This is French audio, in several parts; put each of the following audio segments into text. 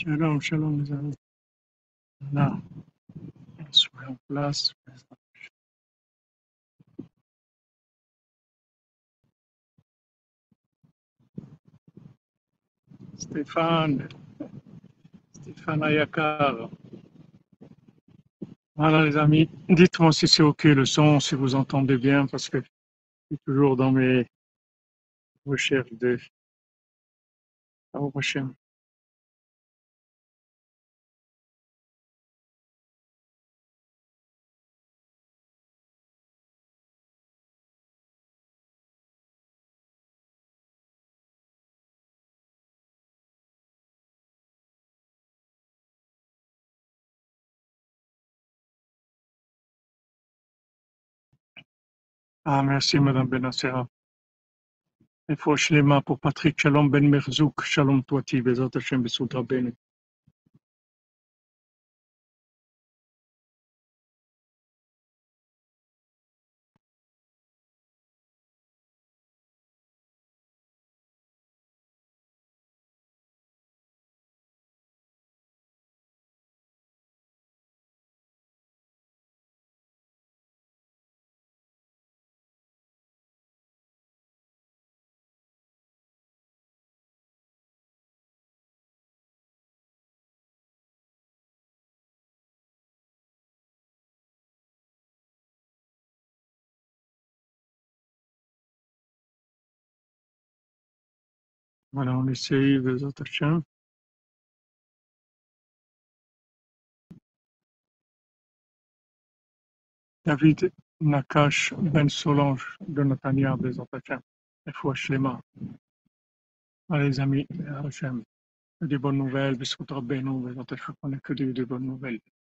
Shalom, shalom les amis. Là, on se met en place. Stéphane, Stéphane Ayakar. Voilà les amis, dites-moi si c'est ok le son, si vous entendez bien, parce que je suis toujours dans mes recherches de la prochaine. Ah, merci Madame Benassera. Il faut Shlema pour Patrick, Shalom Ben Merzouk, Shalom Toiti, Bezat Hashem Besut Rabbeinu. Voilà, on essaye, Bezat Hashem. David Nakash Ben Solange de Natania, Bezat Hashem. Il faut Shlema. Allez les amis, Hashem. Des bonnes nouvelles, بصوت ربنا وبعزة الحق on a que des bonnes nouvelles.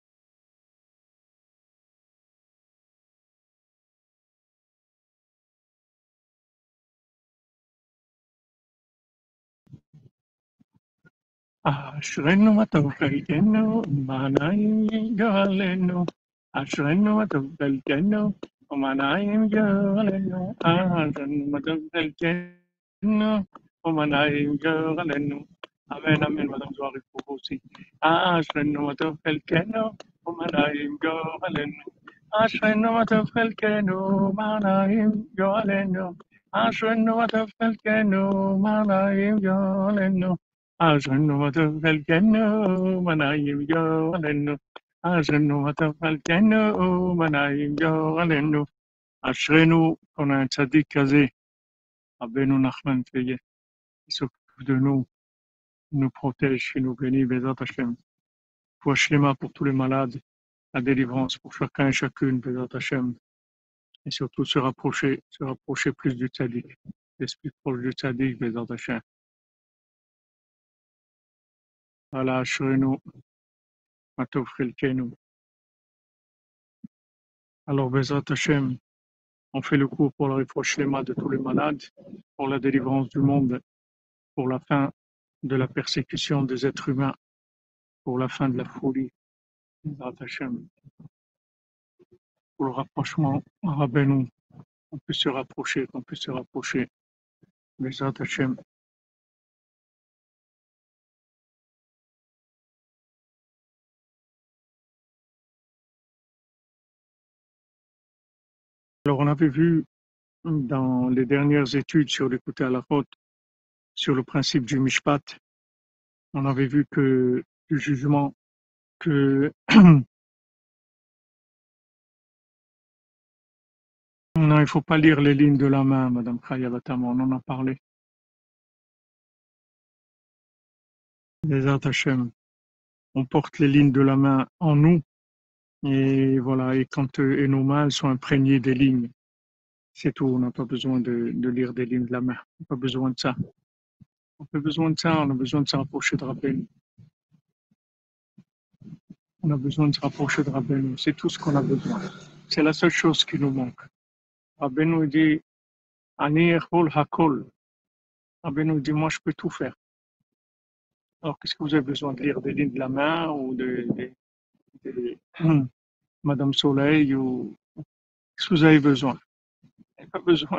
أشرنا وتوكلنا وما نايم جعلنا أشرنا وتوكلنا وما نايم جعلنا أشرنا وتوكلنا وما نايم جعلنا Amen, Amen, Madame Zouari, pour vous aussi. أشرنا وتوكلنا وما نايم جعلنا أشرنا وتوكلنا وما نايم جعلنا أشرنا وتوكلنا وما نايم جعلنا أظن وتوكلنا ونعيم جعلنا أظن وتوكلنا ونعيم جعلنا أشرנו qu'on a un tzaddik kazé, Rabbeinu Nachman Feye, qui s'occupe de nous, qui nous protège, qui nous bénit, Bezat Hashem. Pour Shlema pour tous les malades, la délivrance pour chacun et chacune, Bezat Hashem. Et surtout se rapprocher plus du tzaddik, l'esprit proche du tzaddik, Bezat Hashem. Voilà, Ashrenu, Matov Chelkenu. Alors, Bezat Hashem, on fait le cours pour le réfouach-shlema de tous les malades, pour la délivrance du monde, pour la fin de la persécution des êtres humains, pour la fin de la folie, Bezat Hashem, pour le rapprochement Rabbeinu, qu'on puisse se rapprocher, Bezat Hashem. Alors, on avait vu dans les dernières études sur l'écoute à la faute, sur le principe du mishpat, on avait vu que du jugement, que non, il ne faut pas lire les lignes de la main, Madame Khayavatam, on en a parlé. Bezat Hashem, on porte les lignes de la main en nous, et voilà, et quand et nos mains sont imprégnées des lignes, c'est tout, on n'a pas besoin de lire des lignes de la main, on n'a pas besoin de ça. On a besoin de ça, on a besoin de se rapprocher de Rabbeinu. On a besoin de se rapprocher de Rabbeinu, c'est tout ce qu'on a besoin. C'est la seule chose qui nous manque. Rabbeinu dit, Ani echol hakol. Rabbeinu dit, moi je peux tout faire. Alors qu'est-ce que vous avez besoin de lire des lignes de la main ou de Madame Soleil ou qu'est-ce que vous avez besoin? Vous n'avez pas besoin.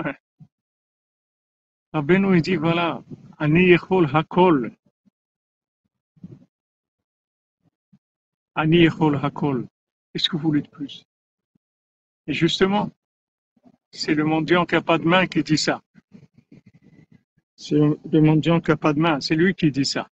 Rabbeinu il dit voilà, Ani Yechol Hakol. Ani Echol Hakol. Qu'est-ce que vous voulez de plus? Et justement, c'est le mendiant qui n'a pas de main qui dit ça. C'est le mendiant qui n'a pas de main, c'est lui qui dit ça.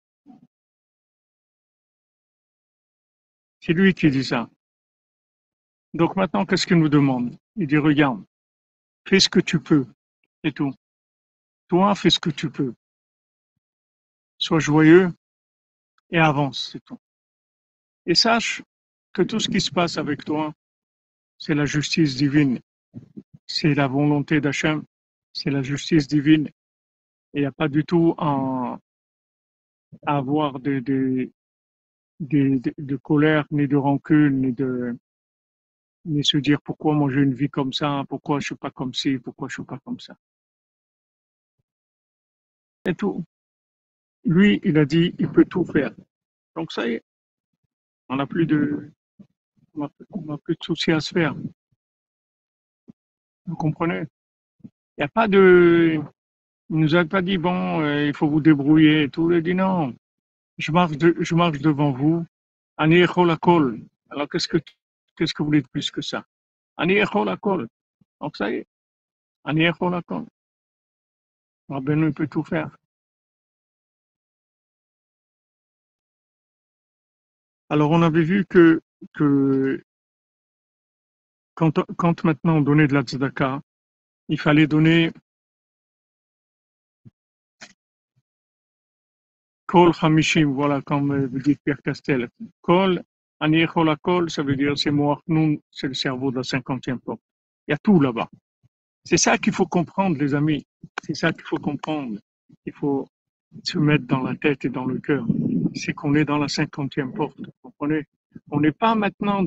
C'est lui qui dit ça. Donc maintenant, qu'est-ce qu'il nous demande? Il dit, regarde, fais ce que tu peux, et tout. Toi, fais ce que tu peux. Sois joyeux et avance, c'est tout. Et sache que tout ce qui se passe avec toi, c'est la justice divine, c'est la volonté d'Hachem, c'est la justice divine. Et il n'y a pas du tout à avoir de colère, ni de rancune, ni se dire pourquoi moi j'ai une vie comme ça, pourquoi je suis pas comme ci, pourquoi je suis pas comme ça. Et tout. Lui, il a dit, il peut tout faire. Donc ça y est, on n'a plus de, on n'a plus de soucis à se faire. Vous comprenez? Il n'y a pas de, il nous a pas dit bon, il faut vous débrouiller et tout. Il a dit non, je marche devant vous. Ani echol hakol. Alors qu'est-ce que vous voulez de plus que ça? Ani echol hakol. Donc ça y est, ani echol hakol. Rabbeinu, il peut tout faire. Alors on avait vu que quand maintenant on donnait de la tzedaka, il fallait donner Kol Hamishim, voilà, comme vous dites Pierre Castel. Kol, Ani Echol Kol, ça veut dire c'est Moach Nun, c'est le cerveau de la 50e porte. Il y a tout là-bas. C'est ça qu'il faut comprendre, les amis. C'est ça qu'il faut comprendre. Il faut se mettre dans la tête et dans le cœur. C'est qu'on est dans la 50e porte. Vous comprenez? On n'est pas maintenant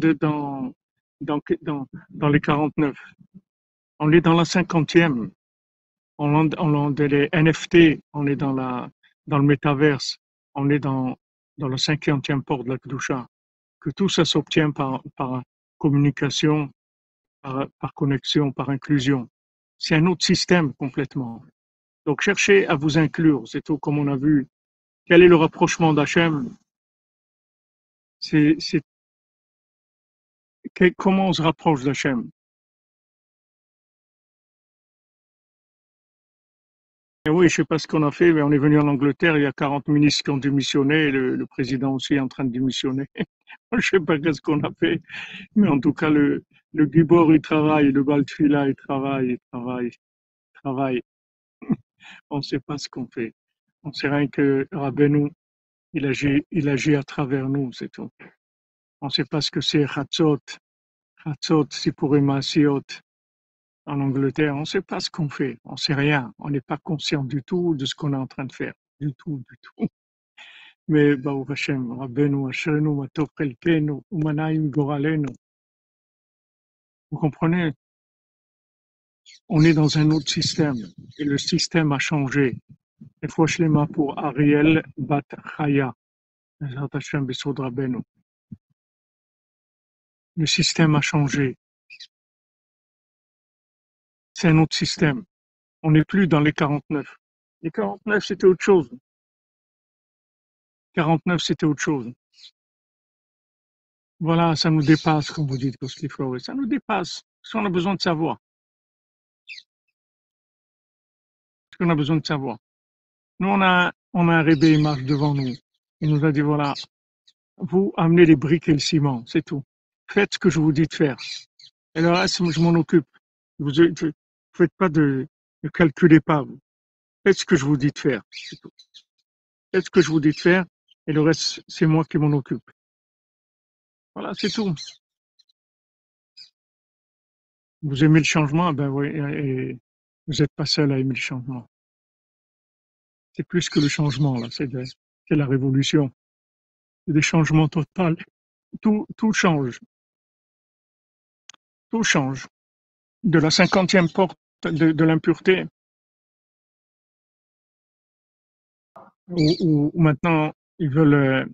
dans les 49. On est dans la 50e. On est les NFT, on est dans le métaverse, on est dans le 50e port de la Kedusha. Que tout ça s'obtient par communication, par connexion, par inclusion. C'est un autre système complètement. Donc cherchez à vous inclure, c'est tout comme on a vu. Quel est le rapprochement d'Hachem? C'est comment on se rapproche d'Hachem? Et oui, je sais pas ce qu'on a fait, mais on est venu en Angleterre, il y a 40 ministres qui ont démissionné, et le président aussi est en train de démissionner. Je sais pas qu'est-ce qu'on a fait, mais en tout cas, le Gibor, il travaille, le Baltfila, il travaille. On ne sait pas ce qu'on fait. On sait rien que Rabbeinu, il agit à travers nous, c'est tout. On ne sait pas ce que c'est Chatzot, Sipurim Maasiot en Angleterre. On ne sait pas ce qu'on fait. On ne sait rien. On n'est pas conscient du tout de ce qu'on est en train de faire. Du tout, du tout. Mais, Baruch Hashem, Rabbeinu, Asherenu, Matov Chelkenu, Umanaim Goralenu. Vous comprenez? On est dans un autre système. Et le système a changé. Et faut Shlema pour Ariel Bat Chaya. Bezrat Hashem, Besod Rabbeinu. Le système a changé. C'est un autre système. On n'est plus dans les 49. Les 49, c'était autre chose. 49, c'était autre chose. Voilà, ça nous dépasse, comme vous dites, Ghostly Flores. Ça nous dépasse. Parce qu'on a besoin de savoir. Parce qu'on a besoin de savoir. Nous, on a un rébé, il marche devant nous. Il nous a dit, voilà, vous amenez les briques et le ciment, c'est tout. Faites ce que je vous dis de faire. Et le reste, je m'en occupe. Vous faites pas ne calculez pas. Faites ce que je vous dis de faire. C'est tout. Faites ce que je vous dis de faire. Et le reste, c'est moi qui m'en occupe. Voilà, c'est tout. Vous aimez le changement? Ben oui, et vous n'êtes pas seul à aimer le changement. C'est plus que le changement, là. C'est la révolution. C'est des changements totaux. Tout change. Tout change. De la 50e porte de l'impureté, où maintenant ils veulent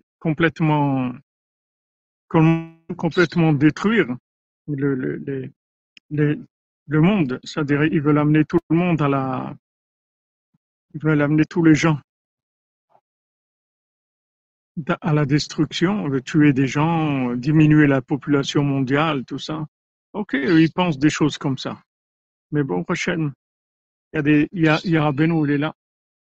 complètement détruire le, le, les- les- le monde. C'est-à-dire, ils veulent amener tout le monde ils veulent amener tous les gens à la destruction, tuer des gens, diminuer la population mondiale, tout ça. Ok, eux, ils pensent des choses comme ça. Mais bon, prochaine, il y a Rabbeinu, il est là.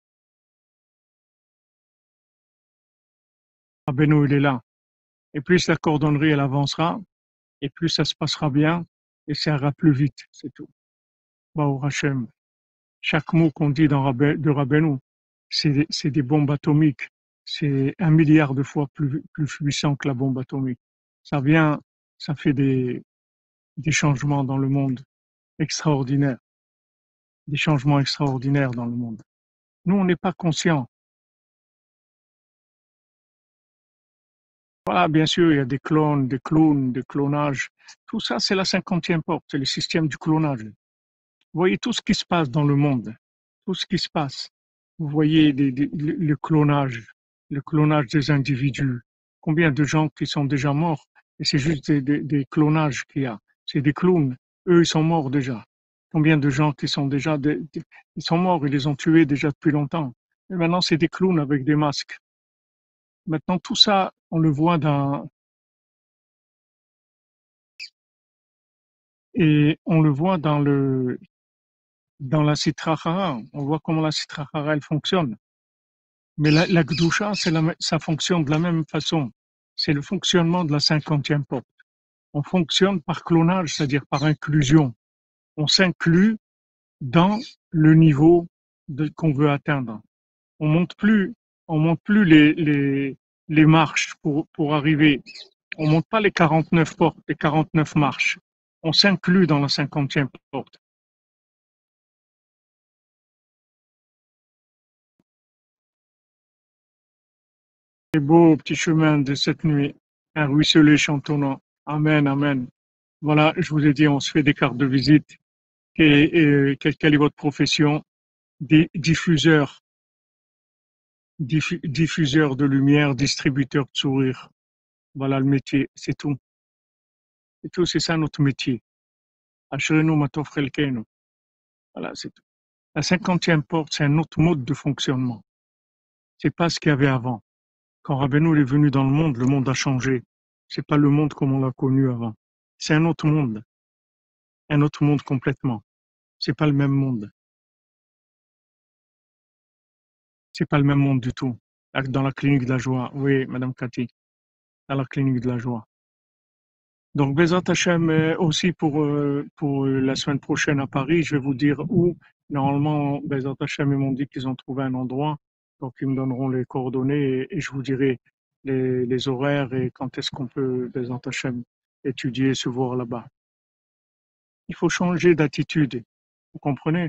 Rabbeinu, il est là. Et plus la cordonnerie, elle avancera, et plus ça se passera bien, et ça ira plus vite, c'est tout. Baou Hachem. Chaque mot qu'on dit de Rabbeinu, c'est des bombes atomiques. C'est 1 milliard de fois plus puissant que la bombe atomique. Ça vient, ça fait des changements dans le monde extraordinaires, des changements extraordinaires dans le monde. Nous, on n'est pas conscients. Voilà, bien sûr, il y a des clones, des clones, des clonages. Tout ça, c'est la 50e porte, c'est le système du clonage. Vous voyez tout ce qui se passe dans le monde, tout ce qui se passe. Vous voyez le clonage des individus. Combien de gens qui sont déjà morts et c'est juste des clonages qu'il y a. C'est des clones. Eux, ils sont morts déjà. Combien de gens qui sont déjà ils sont morts, ils les ont tués déjà depuis longtemps. Et maintenant, c'est des clowns avec des masques. Maintenant, tout ça, on le voit dans la Sitra Achara. On voit comment la Sitra Achara, elle fonctionne. Mais la Gdusha, ça fonctionne de la même façon. C'est le fonctionnement de la 50e porte. On fonctionne par clonage, c'est-à-dire par inclusion. On s'inclut dans le niveau qu'on veut atteindre. On monte plus, on monte plus les marches pour arriver. On monte pas les 49 portes, les 49 marches. On s'inclut dans la 50e porte. C'est beau petit chemin de cette nuit, un ruisselet chantonnant. Amen, amen. Voilà, je vous ai dit, on se fait des cartes de visite. Quelle est votre profession? Diffuseur, diffuseur de lumière, distributeur de sourires. Voilà le métier, c'est tout. C'est tout, c'est ça notre métier. Ashrenu matov chelkenu. Voilà, c'est tout. La 50e porte, c'est un autre mode de fonctionnement. C'est pas ce qu'il y avait avant. Quand Rabbeinu est venu dans le monde a changé. C'est pas le monde comme on l'a connu avant. C'est un autre monde complètement. C'est pas le même monde. C'est pas le même monde du tout. Dans la clinique de la joie. Oui, Madame Cathy, dans la clinique de la joie. Donc, Bezat Hachem, aussi pour la semaine prochaine à Paris, je vais vous dire où. Normalement, Bezat Hachem, ils m'ont dit qu'ils ont trouvé un endroit. Donc, ils me donneront les coordonnées et je vous dirai les horaires et quand est-ce qu'on peut, Bezat Hachem, étudier, se voir là-bas. Il faut changer d'attitude. Vous comprenez?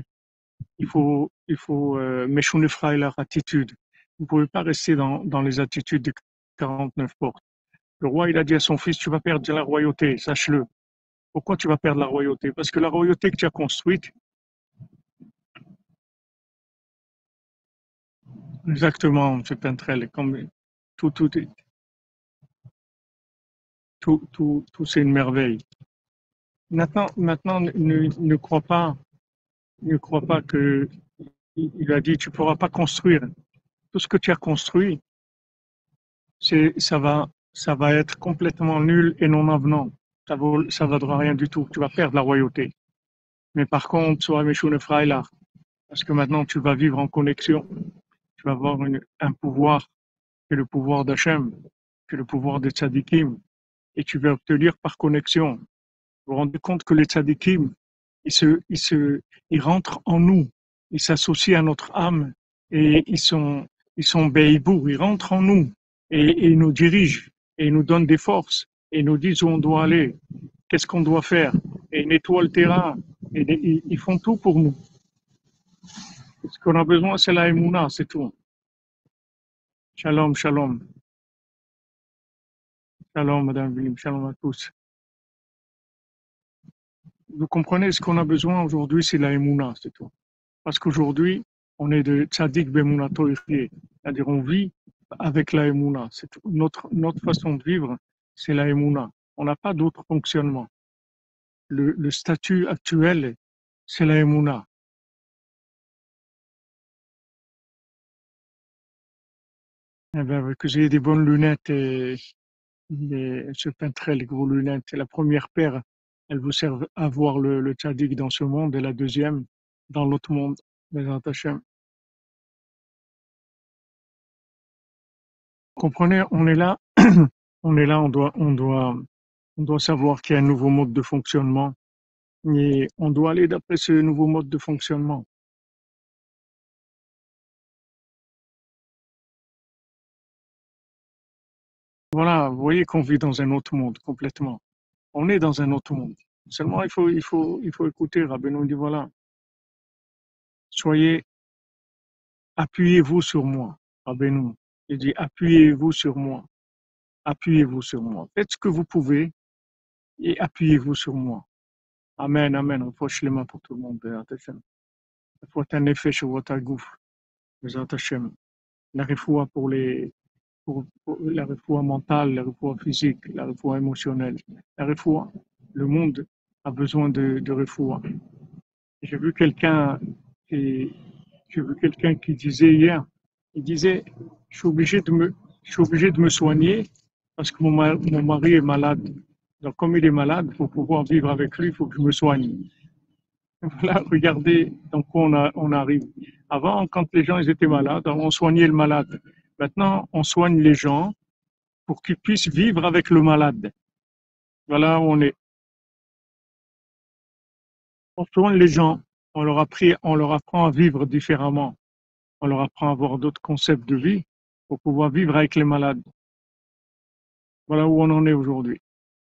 Meshune Freiler attitude. Vous ne pouvez pas rester dans les attitudes de 49 portes. Le roi, il a dit à son fils, tu vas perdre la royauté, sache-le. Pourquoi tu vas perdre la royauté? Parce que la royauté que tu as construite, exactement, M. Pentrel, comme tout, tout, tout c'est une merveille. Maintenant, ne crois pas que il a dit, tu ne pourras pas construire. Tout ce que tu as construit, ça va être complètement nul et non avenant. Ça vaudra rien du tout. Tu vas perdre la royauté. Mais par contre, sois Meshune Freiler, parce que maintenant tu vas vivre en connexion. Tu vas avoir un pouvoir, qui est le pouvoir d'Hachem, qui est le pouvoir des tzadikim, et tu vas obtenir par connexion. Vous vous rendez compte que les tzadikim, ils rentrent en nous, ils s'associent à notre âme, et ils sont béibour, ils rentrent en nous, et ils nous dirigent, et ils nous donnent des forces, et ils nous disent où on doit aller, qu'est-ce qu'on doit faire, et ils nettoient le terrain, et ils font tout pour nous. Ce qu'on a besoin, c'est la émouna, c'est tout. Shalom, shalom. Shalom, Madame William, shalom à tous. Vous comprenez, ce qu'on a besoin aujourd'hui, c'est la émouna, c'est tout. Parce qu'aujourd'hui, on est de tzaddik bemunato ichye. C'est-à-dire, on vit avec la émouna. C'est tout. Notre façon de vivre, c'est la émouna. On n'a pas d'autre fonctionnement. Le statut actuel, c'est la émouna. Eh ben, que j'ai des bonnes lunettes et ce peintre, les gros lunettes. La première paire, elle vous sert à voir le tzaddik dans ce monde et la deuxième dans l'autre monde. Bezrat Hashem. Comprenez, on est là, on est là, on doit savoir qu'il y a un nouveau mode de fonctionnement et on doit aller d'après ce nouveau mode de fonctionnement. Voilà, vous voyez qu'on vit dans un autre monde complètement. On est dans un autre monde. Seulement, il faut écouter. Rabbeinu dit voilà, soyez, appuyez-vous sur moi. Rabbeinu, il dit appuyez-vous sur moi, appuyez-vous sur moi. Faites ce que vous pouvez et appuyez-vous sur moi. Amen, amen. On faut les mains pour tout le monde. Bezrat Hashem. Il faut un effet sur votre gouffre. Bezrat Hashem. La refoua pour la refoua mentale, la refoua physique, la refoua émotionnelle. La refoua, le monde a besoin de refoua. J'ai vu quelqu'un qui, j'ai vu quelqu'un qui disait hier, il disait, je suis obligé je suis obligé de me soigner parce que mon mari est malade. Donc, comme il est malade, pour pouvoir vivre avec lui, il faut que je me soigne. Voilà, regardez dans quoi on arrive. Avant, quand les gens ils étaient malades, on soignait le malade. Maintenant, on soigne les gens pour qu'ils puissent vivre avec le malade. Voilà où on est. On soigne les gens, on leur apprend à vivre différemment. On leur apprend à avoir d'autres concepts de vie pour pouvoir vivre avec les malades. Voilà où on en est aujourd'hui.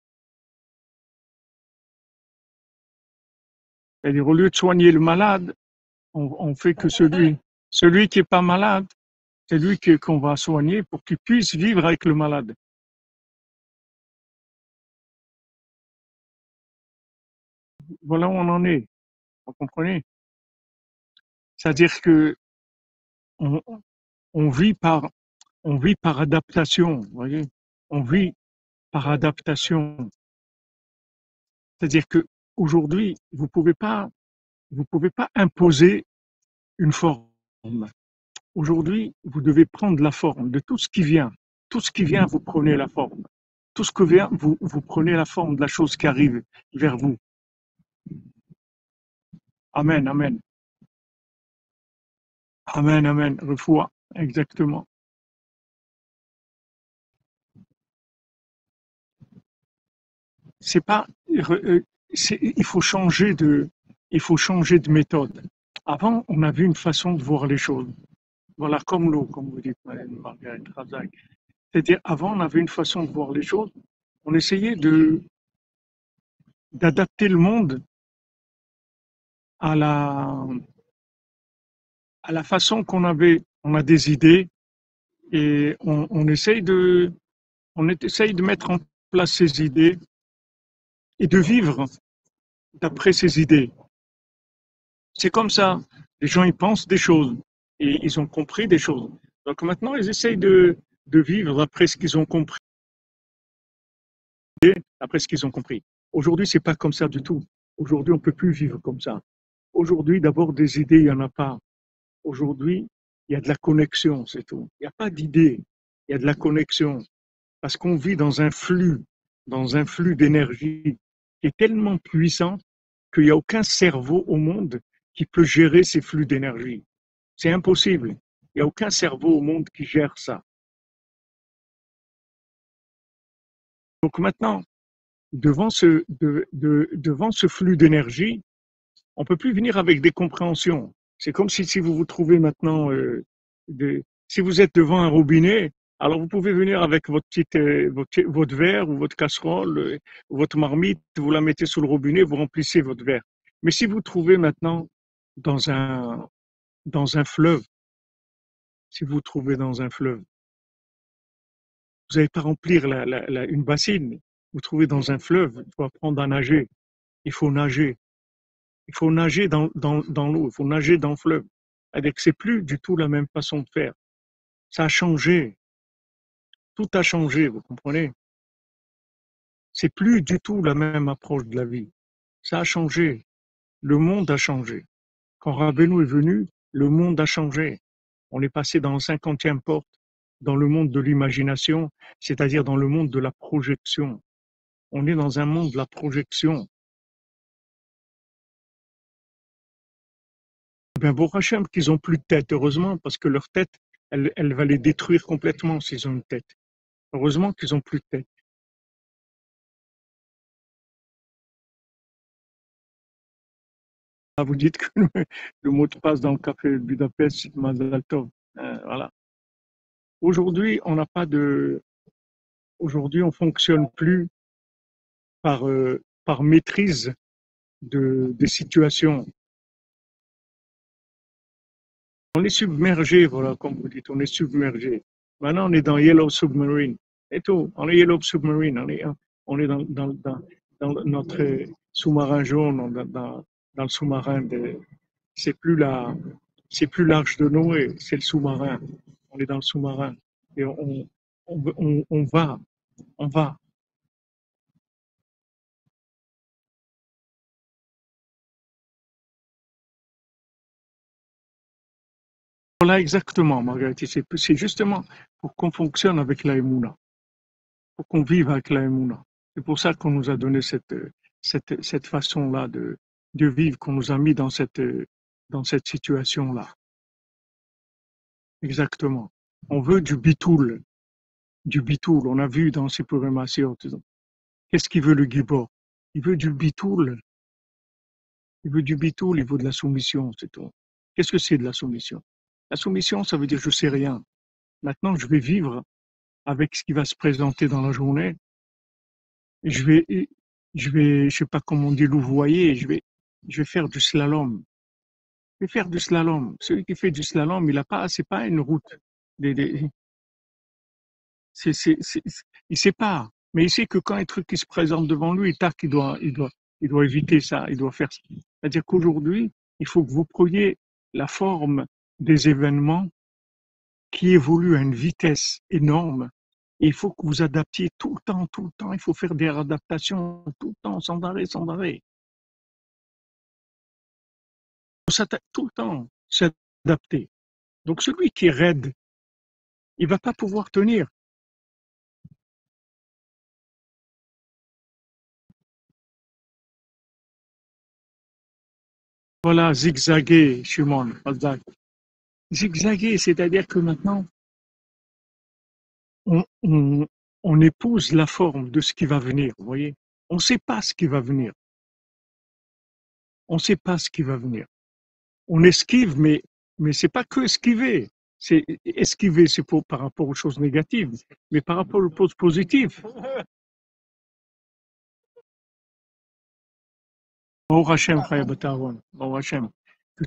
C'est-à-dire, au lieu de soigner le malade, on fait que celui qui est pas malade, c'est lui qu'on va soigner pour qu'il puisse vivre avec le malade. Voilà où on en est. Vous comprenez? C'est-à-dire que on, on vit par, on vit par adaptation. Vous voyez? On vit par adaptation. C'est-à-dire que aujourd'hui, vous pouvez pas imposer une forme. Aujourd'hui, vous devez prendre la forme de tout ce qui vient. Tout ce qui vient, vous prenez la forme. Tout ce que vient, vous prenez la forme de la chose qui arrive vers vous. Amen, amen. Amen, amen. Refoua, exactement. C'est pas, il faut changer de méthode. Avant, on avait une façon de voir les choses. Voilà, comme l'eau, comme vous dites, Margaret Razak. C'est-à-dire, avant, on avait une façon de voir les choses. On essayait d'adapter le monde à à la façon qu'on avait. On a des idées et on essaye de mettre en place ces idées et de vivre d'après ces idées. C'est comme ça. Les gens, ils pensent des choses et ils ont compris des choses. Donc maintenant, ils essayent de vivre d'après ce qu'ils ont compris, d'après ce qu'ils ont compris. Aujourd'hui, c'est pas comme ça du tout. Aujourd'hui, on peut plus vivre comme ça. Aujourd'hui, d'abord, des idées, il y en a pas. Aujourd'hui, il y a de la connexion, c'est tout. Il n'y a pas d'idées, il y a de la connexion. Parce qu'on vit dans un flux d'énergie qui est tellement puissant qu'il n'y a aucun cerveau au monde qui peut gérer ces flux d'énergie. C'est impossible. Il n'y a aucun cerveau au monde qui gère ça. Donc maintenant, devant ce flux d'énergie, on ne peut plus venir avec des compréhensions. C'est comme si vous vous trouvez maintenant, si vous êtes devant un robinet, alors vous pouvez venir avec votre verre ou votre casserole, ou votre marmite, vous la mettez sous le robinet, vous remplissez votre verre. Mais si vous trouvez maintenant dans dans un fleuve, si vous vous trouvez dans un fleuve, vous n'allez pas remplir une bassine. Vous vous trouvez dans un fleuve, il faut apprendre à nager. Il faut nager. Il faut nager dans l'eau, il faut nager dans le fleuve. C'est-à-dire que c'est plus du tout la même façon de faire. Ça a changé. Tout a changé, vous comprenez? C'est plus du tout la même approche de la vie. Ça a changé. Le monde a changé. Quand Rabbeinu est venu, le monde a changé. On est passé dans la 50e porte. dans le monde de l'imagination, c'est-à-dire dans le monde de la projection. On est dans un monde de la projection. Ben, bon Hachem, qu'ils ont plus de tête, heureusement, parce que leur tête, elle va les détruire complètement s'ils ont une tête. Heureusement qu'ils ont plus de tête. Ah, vous dites que le mot de passe dans le café de Budapest, c'est Mazal Tov. Voilà. Aujourd'hui, on n'a pas de, aujourd'hui, on fonctionne plus par maîtrise des situations. On est submergé, voilà, comme vous dites, on est submergé. Maintenant, on est dans Yellow Submarine. Et tout, on est Yellow Submarine, on est dans notre sous-marin jaune, dans le sous-marin c'est plus c'est plus l'arche de Noé, c'est le sous-marin. On est dans le sous-marin. Et on va. Voilà exactement, Marguerite. C'est justement pour qu'on fonctionne avec la Emouna, pour qu'on vive avec la Emouna. C'est pour ça qu'on nous a donné cette façon-là de vivre, qu'on nous a mis dans cette situation-là. Exactement. On veut du bitoul, du bitoul. On a vu dans ces programmations. Qu'est-ce qu'il veut le Gibor? Il veut du bitoul. Il veut du bitoul, il veut de la soumission, c'est tout. Qu'est-ce que c'est de la soumission? La soumission, ça veut dire je sais rien. Maintenant, je vais vivre avec ce qui va se présenter dans la journée. Je vais, je sais pas comment on dit, louvoyer. Je vais faire du slalom. Je vais faire du slalom. Celui qui fait du slalom, il a pas, c'est pas une route. Des- il sait pas. Mais il sait que quand un truc qui se présente devant lui, tac, il doit éviter ça. Il doit faire ça. C'est-à-dire qu'aujourd'hui, il faut que vous preniez la forme des événements qui évoluent à une vitesse énorme. Et il faut que vous adaptiez tout le temps, tout le temps. Il faut faire des adaptations tout le temps, sans arrêt, sans arrêt. Il faut tout le temps s'adapter. Donc celui qui est raide, il va pas pouvoir tenir. Voilà, zigzaguer, Shimon, zigzaguer, c'est-à-dire que maintenant, on, on, on épouse la forme de ce qui va venir, vous voyez. On ne sait pas ce qui va venir. On ne sait pas ce qui va venir. On esquive, mais c'est pas que esquiver. C'est esquiver, c'est par rapport aux choses négatives, mais par rapport aux choses positives. Au Hachem, Chaya B'Tahon, au Hachem, que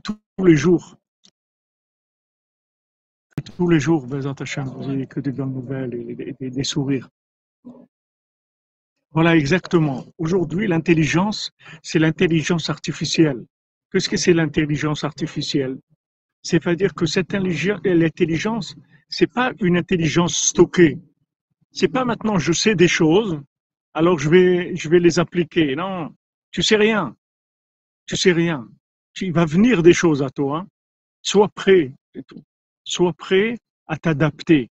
tous les jours, Bezat Hachem, vous ayez que des bonnes nouvelles et des sourires. Voilà, exactement. Aujourd'hui, l'intelligence, c'est l'intelligence artificielle. Qu'est-ce que c'est l'intelligence artificielle? C'est-à-dire que l'intelligence, c'est pas une intelligence stockée. C'est pas maintenant je sais des choses, alors je vais les appliquer. Non, tu sais rien, tu sais rien. Il va venir des choses à toi. Hein. Sois prêt, c'est tout. Sois prêt à t'adapter.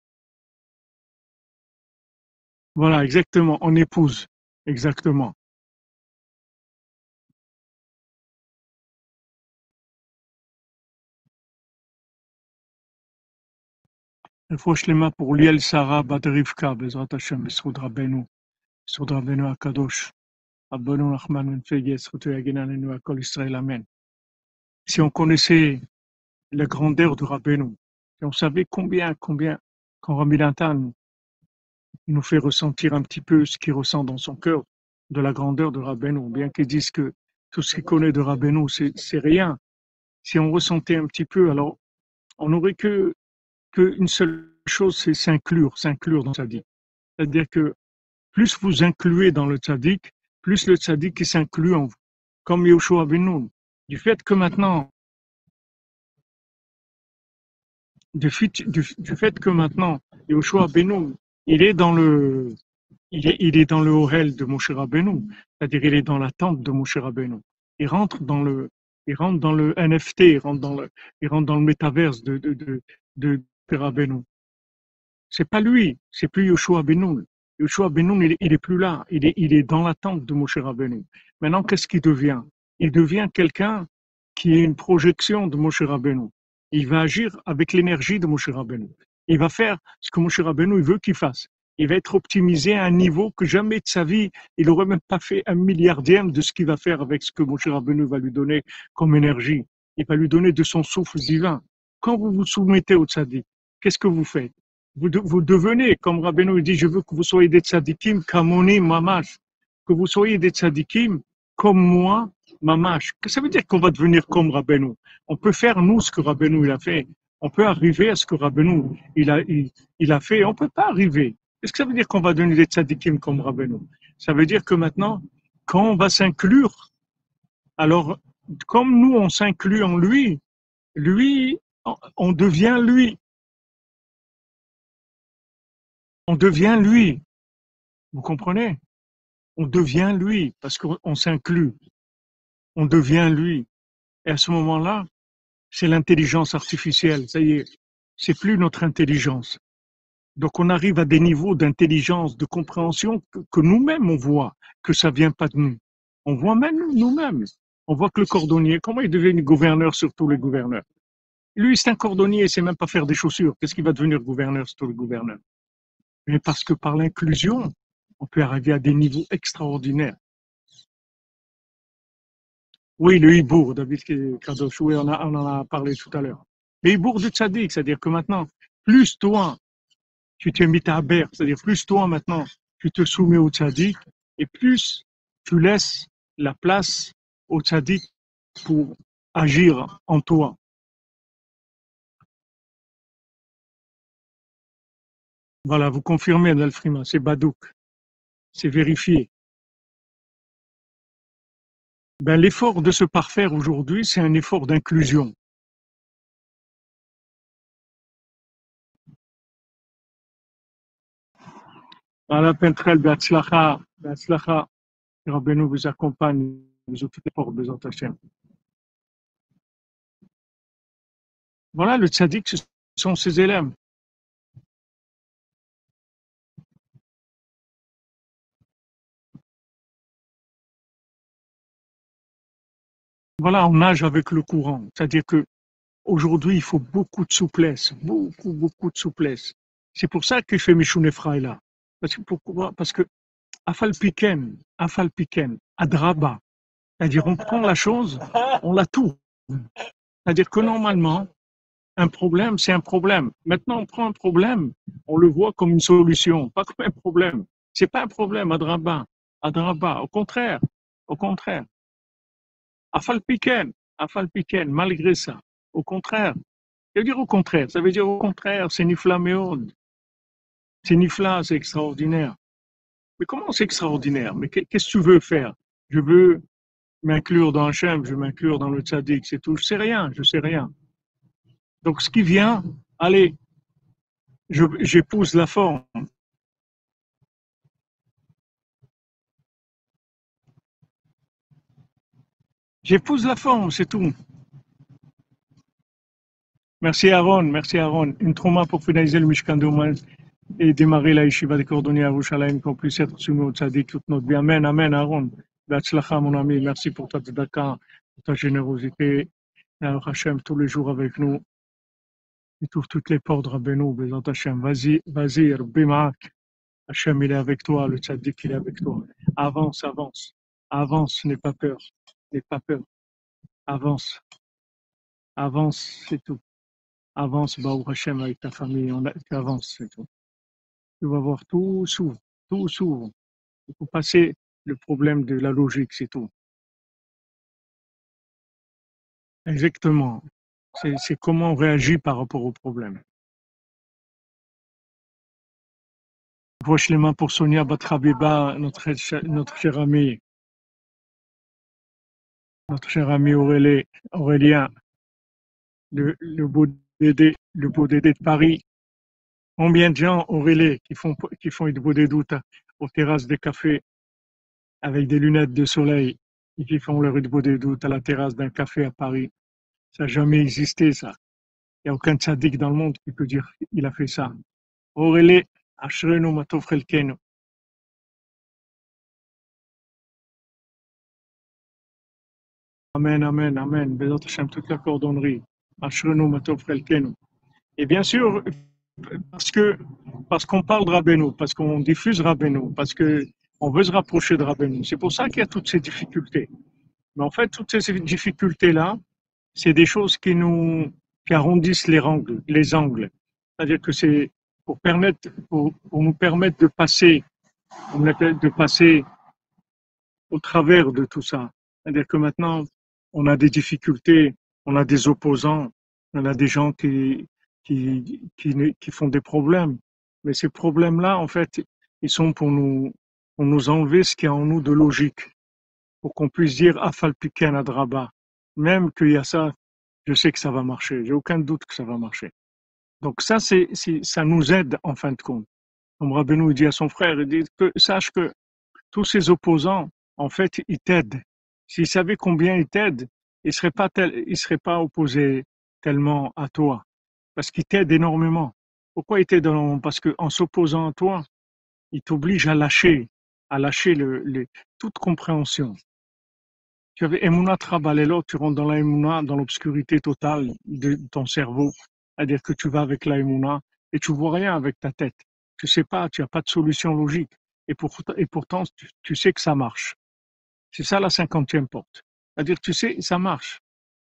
Voilà, exactement. On épouse, exactement. רפואה שלמה pour ליאל שרה בת רבקה, בעזרת השם, בזכות רבנו הקדוש, רבנו נחמן בן פגה, זכותו יגן עלינו על כל ישראל, amen. Si on connaissait la grandeur de Rabbeinu, si on savait combien, quand Rabbi Nathan il nous fait ressentir un petit peu ce qu'il ressent dans son cœur de la grandeur de Rabbeinu, bien qu'il dise que tout ce qu'il connaît de Rabbeinu, c'est rien. Si on ressentait un petit peu, alors on n'aurait qu'une seule chose, c'est s'inclure dans sa vie. C'est-à-dire que plus vous incluez dans le tzaddik, plus le tzaddik qui s'inclut en vous. Comme Yoshua ben Nun. Du fait que maintenant, du fait que maintenant, Yoshua ben Nun, il est dans le, il est dans le Orel de Moshe Rabbeinu. C'est-à-dire, il est dans la tente de Moshe Rabbeinu. Il rentre dans le NFT, il rentre dans le métaverse de Rabbeinu. C'est pas lui, c'est plus Yoshua Benoun. Yoshua Benoun, il est plus là, il est dans l'attente de Moshe Rabbeinu. Maintenant, qu'est-ce qu'il devient? Il devient quelqu'un qui est une projection de Moshe Rabbeinu. Il va agir avec l'énergie de Moshe Rabbeinu. Il va faire ce que Moshe Rabbeinu il veut qu'il fasse. Il va être optimisé à un niveau que jamais de sa vie, il n'aurait même pas fait un milliardième de ce qu'il va faire avec ce que Moshe Rabbeinu va lui donner comme énergie. Il va lui donner de son souffle divin. Quand vous vous soumettez au tzaddik, qu'est-ce que vous faites? Vous devenez, comme Rabbeinu dit, je veux que vous soyez des tzadikim kamoni mamash, que vous soyez des tzadikim comme moi, mamash. Que ça veut dire qu'on va devenir comme Rabbeinu? On peut faire, nous, ce que Rabbeinu il a fait. On peut arriver à ce que Rabbeinu il a fait. On peut pas arriver. Qu'est-ce que ça veut dire qu'on va devenir des tzadikim comme Rabbeinu? Ça veut dire que maintenant, quand on va s'inclure, alors, comme nous, on s'inclut en lui, lui, on devient lui. On devient lui. Vous comprenez? On devient lui parce qu'on s'inclut. On devient lui. Et à ce moment-là, c'est l'intelligence artificielle. Ça y est, c'est plus notre intelligence. Donc on arrive à des niveaux d'intelligence, de compréhension que nous-mêmes on voit que ça vient pas de nous. On voit même nous-mêmes. On voit que le cordonnier, comment il devient gouverneur sur tous les gouverneurs? Lui, c'est un cordonnier, il sait même pas faire des chaussures. Qu'est-ce qu'il va devenir gouverneur sur tous les gouverneurs? Mais parce que par l'inclusion, on peut arriver à des niveaux extraordinaires. Oui, le hibour, David Kadosh, oui, on en a parlé tout à l'heure. Le hibour du tzaddik, c'est-à-dire que maintenant, plus toi, tu t'es mis à berre, c'est-à-dire plus toi maintenant, tu te soumets au tzaddik, et plus tu laisses la place au tzaddik pour agir en toi. Voilà, vous confirmez, Nalfrima, c'est Badouk, c'est vérifié. Ben, l'effort de se parfaire aujourd'hui, c'est un effort d'inclusion. Voilà, Pentrel, Beatzlacha, Beatzlacha, Rabbeinu vous accompagne, vous ouvre les portes, Bezat Hashem. Voilà, le tzaddik, ce sont ses élèves. Voilà, on nage avec le courant. C'est-à-dire que aujourd'hui, il faut beaucoup de souplesse, beaucoup de souplesse. C'est pour ça que je fais Mishun Efraïla. Parce que pourquoi? Parce que Afal Piken, Adraba. C'est-à-dire, on prend la chose, on la tourne. C'est-à-dire que normalement, un problème, c'est un problème. Maintenant, on prend un problème, on le voit comme une solution, pas comme un problème. C'est pas un problème, Adraba. Adraba. Au contraire. Afal Piken, malgré ça. Au contraire. Ça veut dire au contraire. Ça veut dire au contraire, c'est Nifla Meod. C'est Nifla, c'est extraordinaire. Mais comment c'est extraordinaire? Mais qu'est-ce que tu veux faire? Je veux m'inclure dans Hachem, je veux m'inclure dans le tzaddik, c'est tout. Je sais rien. Donc ce qui vient, allez, j'épouse la forme. J'épouse la forme, c'est tout. Merci Aaron, merci Aaron. Une trauma pour finaliser le Mishkan de Oman et démarrer la yeshiva des cordonniers à Yerushalayim, qu'on puisse être soumis au tzaddik toute notre vie. Amen, amen Aaron. Batzlacha mon ami, merci pour ta tzedaka, pour ta générosité. Hachem tous les jours avec nous. Il ouvre toutes les portes, Rabbeinu, Bezat Hachem. Vas-y, Rabbi Maak. Hachem, il est avec toi, le tzaddik, il est avec toi. Avance, avance. Avance, n'aie pas peur. N'aie pas peur. Avance. Avance, c'est tout. Avance, Baou Hachem, avec ta famille. Tu avances, c'est tout. Tu vas voir, tout s'ouvre. Tout s'ouvre. Il faut passer le problème de la logique, c'est tout. Exactement. C'est comment on réagit par rapport au problème. Voix les mains pour Sonia Batrabiba, notre cher ami Aurélien, le beau Dédé de Paris. Combien de gens, Aurélien, qui font une beau doutes aux terrasses des cafés avec des lunettes de soleil et qui font leur beau doutes à la terrasse d'un café à Paris. Ça n'a jamais existé, ça. Il n'y a aucun tzaddik dans le monde qui peut dire qu'il a fait ça. Aurélie, Ashrenu Matov Chelkenu. Amen, amen, amen. Bézat Hashem, toute la cordonnerie. Ashrenu Matov Chelkenu. Et bien sûr, parce que, parce qu'on parle de Rabbeinu, parce qu'on diffuse Rabbeinu, parce que on veut se rapprocher de Rabbeinu. C'est pour ça qu'il y a toutes ces difficultés. Mais en fait, toutes ces difficultés-là, c'est des choses qui arrondissent les angles. C'est-à-dire que c'est pour nous permettre de passer au travers de tout ça. C'est-à-dire que maintenant, on a des difficultés, on a des opposants, on a des gens qui font des problèmes. Mais ces problèmes-là, en fait, ils sont pour nous enlever ce qu'il y a en nous de logique, pour qu'on puisse dire Afalpiken Adraba. Même qu'il y a ça, je sais que ça va marcher. J'ai aucun doute que ça va marcher. Donc ça, ça nous aide en fin de compte. Comme Rabbeinu dit à son frère, il dit que sache que tous ces opposants, en fait, ils t'aident. S'ils savaient combien ils t'aident, ils seraient pas opposés tellement à toi. Parce qu'ils t'aident énormément. Pourquoi ils t'aident énormément? Parce qu'en s'opposant à toi, ils t'obligent à lâcher toute compréhension. Tu avais Emouna Trabalelo, tu rentres dans la Emouna, dans l'obscurité totale de ton cerveau. C'est-à-dire que tu vas avec la Emouna et tu vois rien avec ta tête. Tu sais pas, tu n'as pas de solution logique. Et pourtant, tu sais que ça marche. C'est ça la 50e porte. C'est-à-dire, tu sais, ça marche.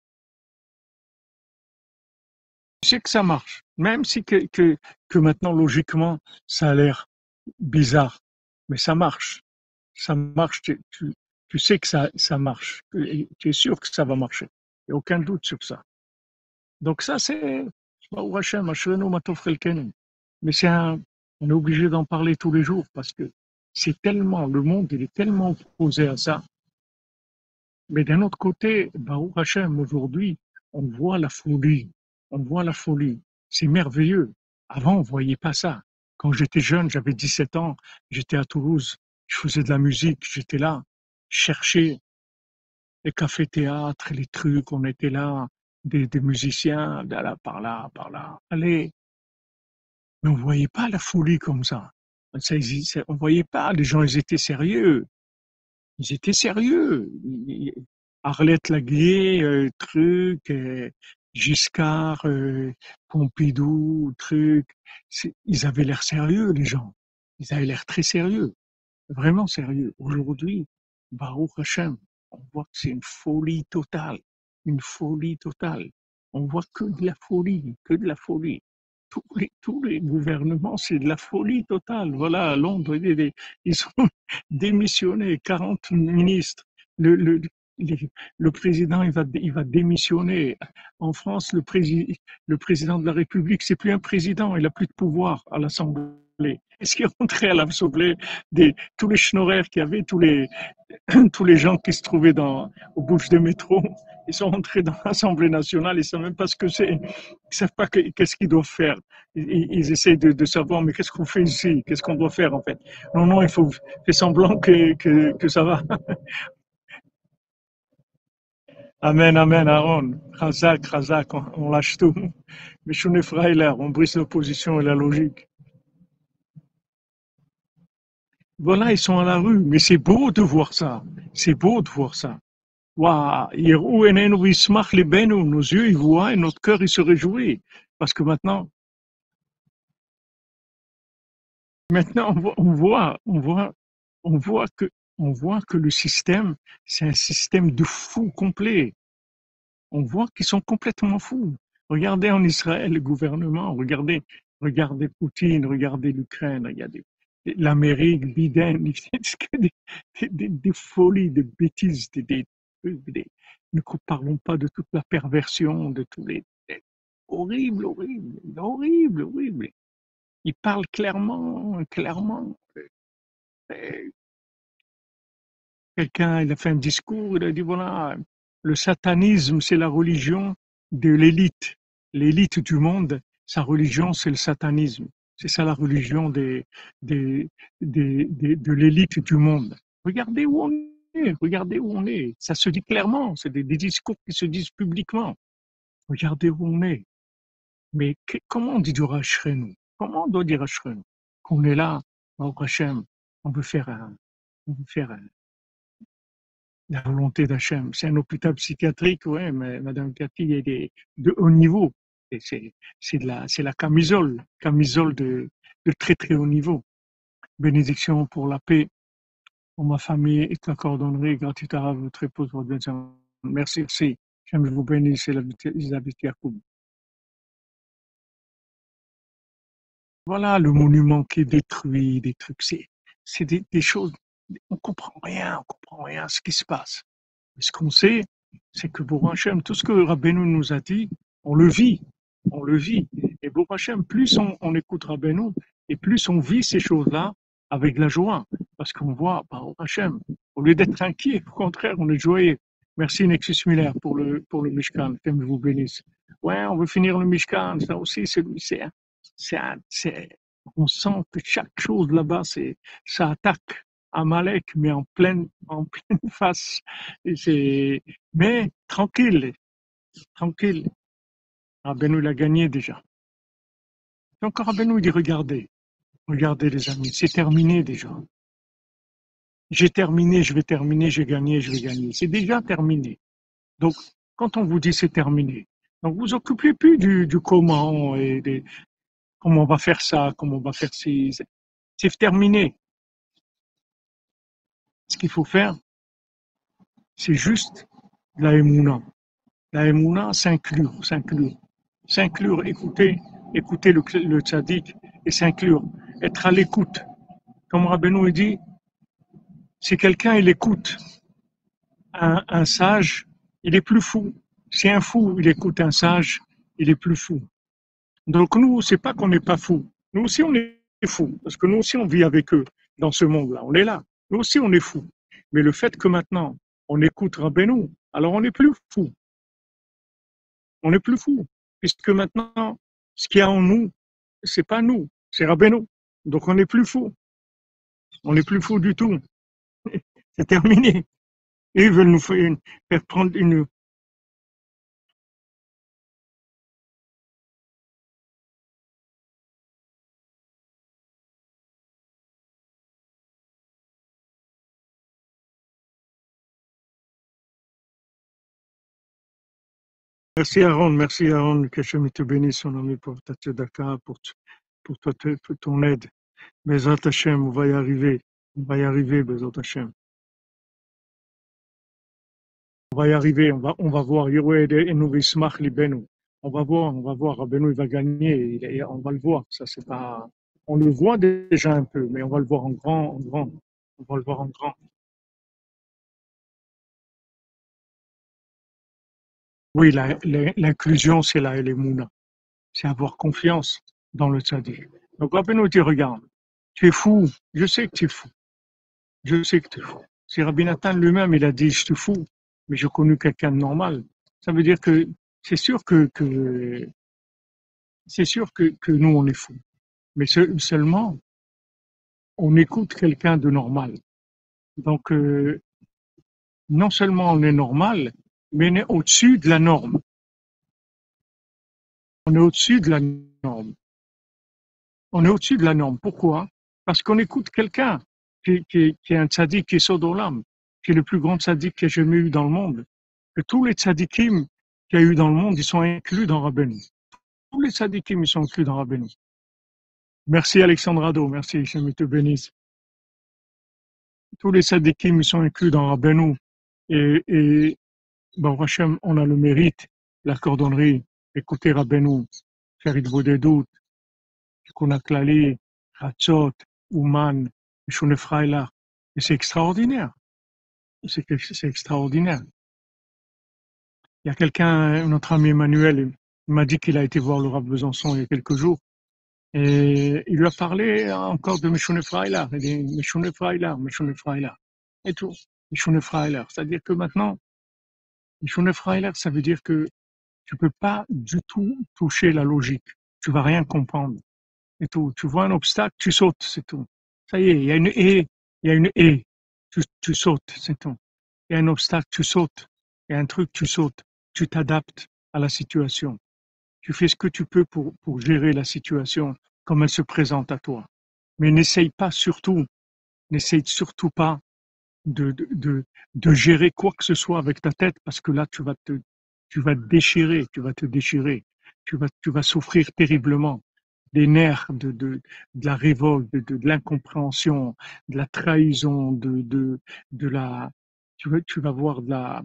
Tu sais que ça marche. Même si que maintenant, logiquement, ça a l'air bizarre. Mais ça marche. Ça marche. Tu sais que ça marche. Et tu es sûr que ça va marcher. Il n'y a aucun doute sur ça. Donc ça, c'est, Baruch Hashem, Ashrenu Matov Chelkenu. Mais on est obligé d'en parler tous les jours parce que le monde, il est tellement opposé à ça. Mais d'un autre côté, Baruch Hashem, aujourd'hui, on voit la folie. On voit la folie. C'est merveilleux. Avant, on voyait pas ça. Quand j'étais jeune, j'avais 17 ans, j'étais à Toulouse, je faisais de la musique, j'étais là, je cherchais les cafés-théâtres, les trucs, on était là, des musiciens, de là, par là, par là. Allez, mais on voyait pas la folie comme ça. On voyait pas, les gens, ils étaient sérieux. Ils étaient sérieux. Arlette Laguier, truc, Giscard, Pompidou, truc. Ils avaient l'air sérieux, les gens. Ils avaient l'air très sérieux, vraiment sérieux. Aujourd'hui, Baruch Hashem, on voit que c'est une folie totale. Une folie totale. On voit que de la folie, que de la folie. Tous les gouvernements, c'est de la folie totale. Voilà, à Londres, ils ont démissionné, 40 ministres. Le, le, le président, il va démissionner. En France, le président de la République, c'est plus un président, il a plus de pouvoir à l'Assemblée. Est-ce qu'il est rentré à l'Assemblée tous les schnorrers qu'il y avait, tous les gens qui se trouvaient aux bouches de métro, ils sont rentrés dans l'Assemblée nationale, ils ne savent même pas ce que c'est, ils ne savent pas qu'est-ce qu'ils doivent faire. Ils essayent de savoir, mais qu'est-ce qu'on fait ici? Qu'est-ce qu'on doit faire en fait? Non, non, il faut faire semblant que ça va. Amen, amen, Aaron. Chazak, Chazak, on lâche tout. Mais Shune Freiler, on brise l'opposition et la logique. Voilà, ils sont à la rue, mais c'est beau de voir ça. C'est beau de voir ça. Waouh, nos yeux ils voient et notre cœur il se réjouit. Parce que maintenant on voit que, on voit que le système, c'est un système de fous complet. On voit qu'ils sont complètement fous. Regardez en Israël le gouvernement, regardez Poutine, regardez l'Ukraine, regardez l'Amérique, Biden, des folies, des bêtises, ne parlons pas de toute la perversion, de tous horrible, horrible, horrible, horrible. Il parle clairement, clairement. Euh, Quelqu'un, il a fait un discours, il a dit voilà, le satanisme, c'est la religion de l'élite. L'élite du monde, sa religion, c'est le satanisme. C'est ça la religion des, de l'élite du monde. Regardez où on est, regardez où on est. Ça se dit clairement, c'est des discours qui se disent publiquement. Regardez où on est. Mais comment on dit du Rachrenu? Comment on doit dire Ashrenu? Qu'on est là, au Hachem, on veut faire, on veut faire la volonté d'Hachem. C'est un hôpital psychiatrique, ouais, mais Madame Cathy est de haut niveau. Et c'est la camisole de très très haut niveau. Bénédiction pour la paix, pour ma famille et la cordonnerie, gratuite à votre épouse, votre bien. Merci, merci. J'aime vous bénir, c'est Elisabeth Yacoub. Voilà le monument qui est détruit, des trucs, c'est des choses, on comprend rien à ce qui se passe. Mais ce qu'on sait, c'est que Bourg Hachem, tout ce que Rabbeinu nous a dit, on le vit, on le vit. Et Bourg Hachem, plus on écoute Rabbeinu, et plus on vit ces choses-là avec la joie. Parce qu'on voit, Bourg Hachem, au lieu d'être inquiet, au contraire, on est joyeux. Merci Nexus Miller pour le Mishkan, que je vous bénisse. Ouais, on veut finir le Mishkan, ça aussi, on sent que chaque chose là-bas, ça attaque Amalek, mais en pleine face. Mais tranquille, tranquille. Rabbeinu l'a gagné déjà. Donc Rabbeinu dit regardez, regardez les amis, c'est terminé déjà. J'ai terminé, je vais terminer, j'ai gagné, je vais gagner. C'est déjà terminé. Donc quand on vous dit c'est terminé, donc vous occupez plus du comment et des comment on va faire ça, comment on va faire ci. C'est terminé. Ce qu'il faut faire, c'est juste la émouna. La émouna, s'inclure, écouter le tzaddik et s'inclure, être à l'écoute. Comme Rabbeinu dit, si quelqu'un il écoute un sage, il est plus fou. Si un fou il écoute un sage, il est plus fou. Donc nous, c'est pas qu'on n'est pas fou. Nous aussi on est fou parce que nous aussi on vit avec eux dans ce monde-là. On est là. Nous aussi on est fou. Mais le fait que maintenant on écoute Rabbeinu, alors on n'est plus fou. On n'est plus fou, puisque maintenant, ce qu'il y a en nous, c'est pas nous, c'est Rabbeinu. Donc on n'est plus fou. On n'est plus fou du tout. C'est terminé. Et ils veulent nous faire prendre une. Merci Aaron, que Hachem te bénisse, son ami, pour ta tzedaka, pour ton aide. Bezat Hachem, on va y arriver. On va y arriver, Bezat Hachem. On va y arriver, on va voir. Yored et Nourismach Libenu. On va voir. Rabbeinu, il va gagner. On va le voir. Ça, c'est pas. On le voit déjà un peu, mais on va le voir en grand, en grand. On va le voir en grand. Oui, l'inclusion, c'est la Elemuna. C'est avoir confiance dans le tzaddik. Donc, Rabbeinu dit, regarde, tu es fou. Je sais que tu es fou. Je sais que tu es fou. Si Rabbi Nathan lui-même, il a dit, je suis fou, mais j'ai connu quelqu'un de normal. Ça veut dire que c'est sûr que nous, on est fous. Mais seulement, on écoute quelqu'un de normal. Donc, non seulement on est normal, mais on est au-dessus de la norme. On est au-dessus de la norme. On est au-dessus de la norme. Pourquoi? Parce qu'on écoute quelqu'un qui est un tzaddik qui est Sodolam, qui est le plus grand tzaddik qu'il y ait jamais eu dans le monde. Que tous les tzaddikim qu'il y a eu dans le monde, ils sont inclus dans Rabbeinu. Tous les tzaddikim, ils sont inclus dans Rabbeinu. Merci Alexandre Ado, merci, je te bénisse. Tous les tzaddikim, ils sont inclus dans Rabbeinu. Et bon, Hachem, on a le mérite, la cordonnerie, écouter Rabbeinu, faire Idvodedut, Tikkun HaKlali, Hatzot, Ouman, Mishune Freilah. Et c'est extraordinaire. C'est extraordinaire. Il y a quelqu'un, notre ami Emmanuel, il m'a dit qu'il a été voir le Rav Besançon il y a quelques jours. Et il lui a parlé encore de Mishune Freilah. Il dit Mishune Freilah, Mishune Freilah. Et tout. Mishune Freilah. C'est-à-dire que maintenant, Mishune Freilah, ça veut dire que tu peux pas du tout toucher la logique. Tu vas rien comprendre. Et tout. Tu vois un obstacle, tu sautes, c'est tout. Ça y est, il y a une haie, il y a une haie. Tu sautes, c'est tout. Il y a un obstacle, tu sautes. Il y a un truc, tu sautes. Tu t'adaptes à la situation. Tu fais ce que tu peux pour gérer la situation comme elle se présente à toi. Mais n'essaye surtout pas de, de, de, de gérer quoi que ce soit avec ta tête, parce que là, tu vas te déchirer, tu vas te déchirer, tu vas souffrir terriblement des nerfs, de la révolte, de l'incompréhension, de la trahison, de la, tu vas voir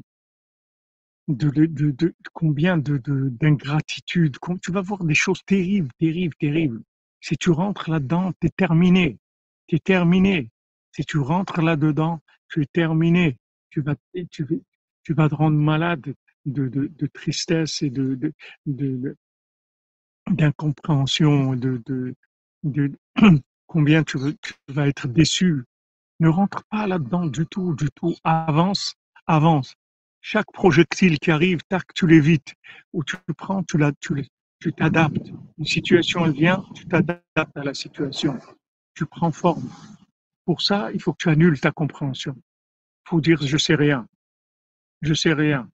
combien d'ingratitude, tu vas voir des choses terribles, terribles, terribles. Si tu rentres là-dedans, t'es terminé. T'es terminé. Si tu rentres là-dedans, tu es terminé. Tu vas, tu, vas- tu vas te rendre malade de tristesse et de- d'incompréhension, de combien tu vas être déçu. Ne rentre pas là-dedans du tout, du tout. Avance, avance. Chaque projectile qui arrive, tac, tu l'évites. Ou tu le prends, tu t'adaptes. Une situation, elle vient, tu t'adaptes à la situation. Tu prends forme. Pour ça, il faut que tu annules ta compréhension. Il faut dire je sais rien, je sais rien.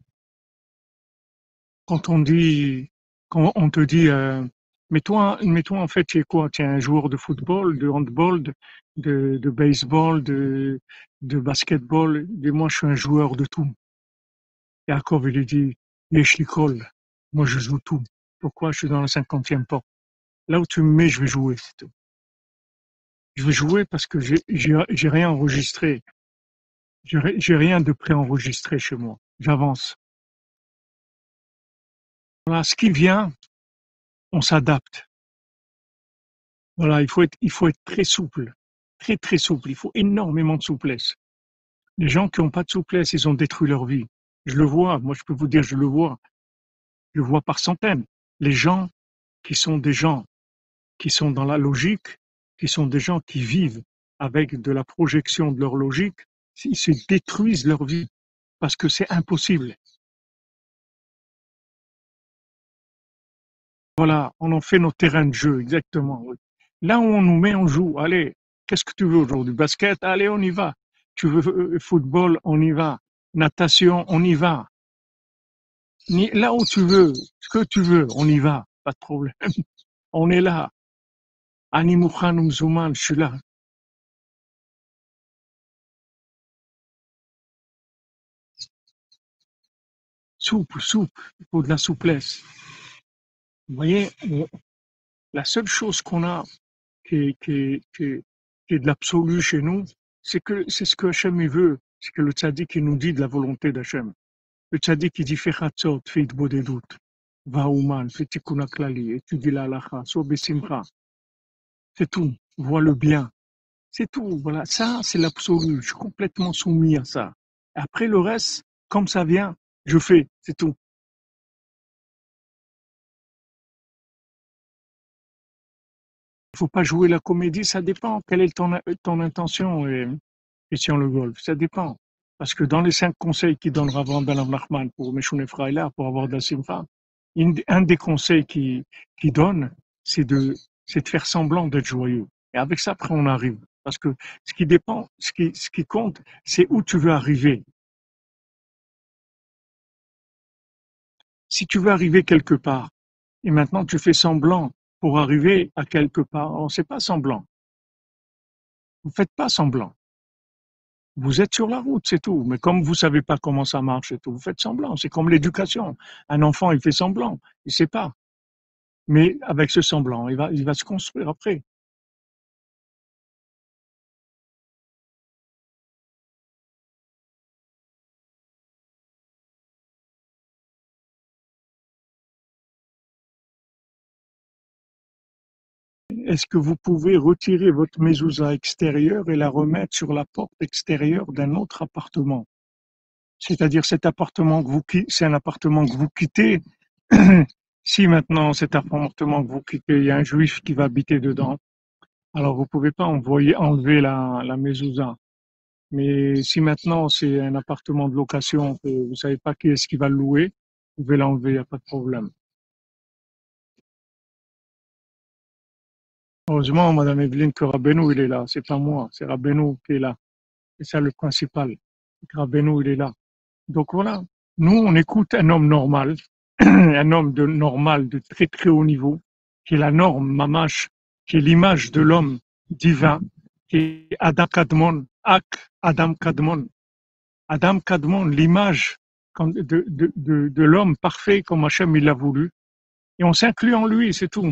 Quand on dit, quand on te dit, mais toi en fait, tu es quoi? Tu es un joueur de football, de handball, de baseball, de basketball. Et moi, je suis un joueur de tout. Yaakov, il lui dit, Yesh l'école. Moi, je joue tout. Pourquoi? Je suis dans la 50e porte. Là où tu me mets, je vais jouer, c'est tout. Je vais jouer parce que j'ai rien enregistré. J'ai rien de préenregistré chez moi. J'avance. Voilà, ce qui vient, on s'adapte. Voilà, il faut être très souple. Très, très souple. Il faut énormément de souplesse. Les gens qui n'ont pas de souplesse, ils ont détruit leur vie. Je le vois. Moi, je peux vous dire, je le vois. Je le vois par centaines. Les gens des gens qui sont dans la logique, qui sont des gens qui vivent avec de la projection de leur logique, ils se détruisent leur vie parce que c'est impossible. Voilà, on en fait nos terrains de jeu, exactement. Oui. Là où on nous met, on joue. Allez, qu'est-ce que tu veux aujourd'hui? Basket? Allez, on y va. Tu veux football? On y va. Natation? On y va. Là où tu veux, ce que tu veux, on y va. Pas de problème. On est là. Animuchan Mzouman, je suis là. Souple, souple. Il faut de la souplesse. Vous voyez, la seule chose qu'on a qui est de l'absolu chez nous, c'est ce que Hachem il veut. C'est que le tzaddik il nous dit de la volonté d'Hachem. Le tzaddik il dit fais chatzot, fais itbodedut, va ouman, fais tikkun haklali, étudie la halacha, sois besimcha. C'est tout. Vois le bien. C'est tout. Voilà. Ça, c'est l'absolu. Je suis complètement soumis à ça. Après le reste, comme ça vient, je fais. C'est tout. Il faut pas jouer la comédie, ça dépend. Quelle est ton intention, Christian Le Golf? Ça dépend. Parce que dans les 5 conseils qu'il donne Rav Ben Nachman pour Meshune Efraïla, pour avoir de la simcha, un des conseils qu'il donne, c'est de faire semblant d'être joyeux. Et avec ça, après, on arrive. Parce que ce qui compte, c'est où tu veux arriver. Si tu veux arriver quelque part, et maintenant tu fais semblant pour arriver à quelque part, on ne sait pas semblant. Vous faites pas semblant. Vous êtes sur la route, c'est tout. Mais comme vous savez pas comment ça marche et tout, vous faites semblant. C'est comme l'éducation. Un enfant, il fait semblant. Il sait pas. Mais avec ce semblant, il va se construire après. Est-ce que vous pouvez retirer votre mezouza extérieure et la remettre sur la porte extérieure d'un autre appartement? C'est-à-dire cet appartement que c'est un appartement que vous quittez. Si maintenant cet appartement que vous quittez, il y a un juif qui va habiter dedans, alors vous pouvez pas enlever la mezouza. Mais si maintenant c'est un appartement de location que vous savez pas qui est-ce qui va le louer, vous pouvez l'enlever, il n'y a pas de problème. Heureusement, Madame Evelyne, que Rabbeinu, il est là. C'est pas moi, c'est Rabbeinu qui est là. C'est ça le principal. Rabbeinu, il est là. Donc voilà. Nous, on écoute un homme normal, un homme normal, de très très haut niveau, qui est la norme, mamache, qui est l'image de l'homme divin, qui est Adam Kadmon, Adam Kadmon, Adam Kadmon, l'image de l'homme parfait comme Hachem il l'a voulu, et on s'inclut en lui, c'est tout.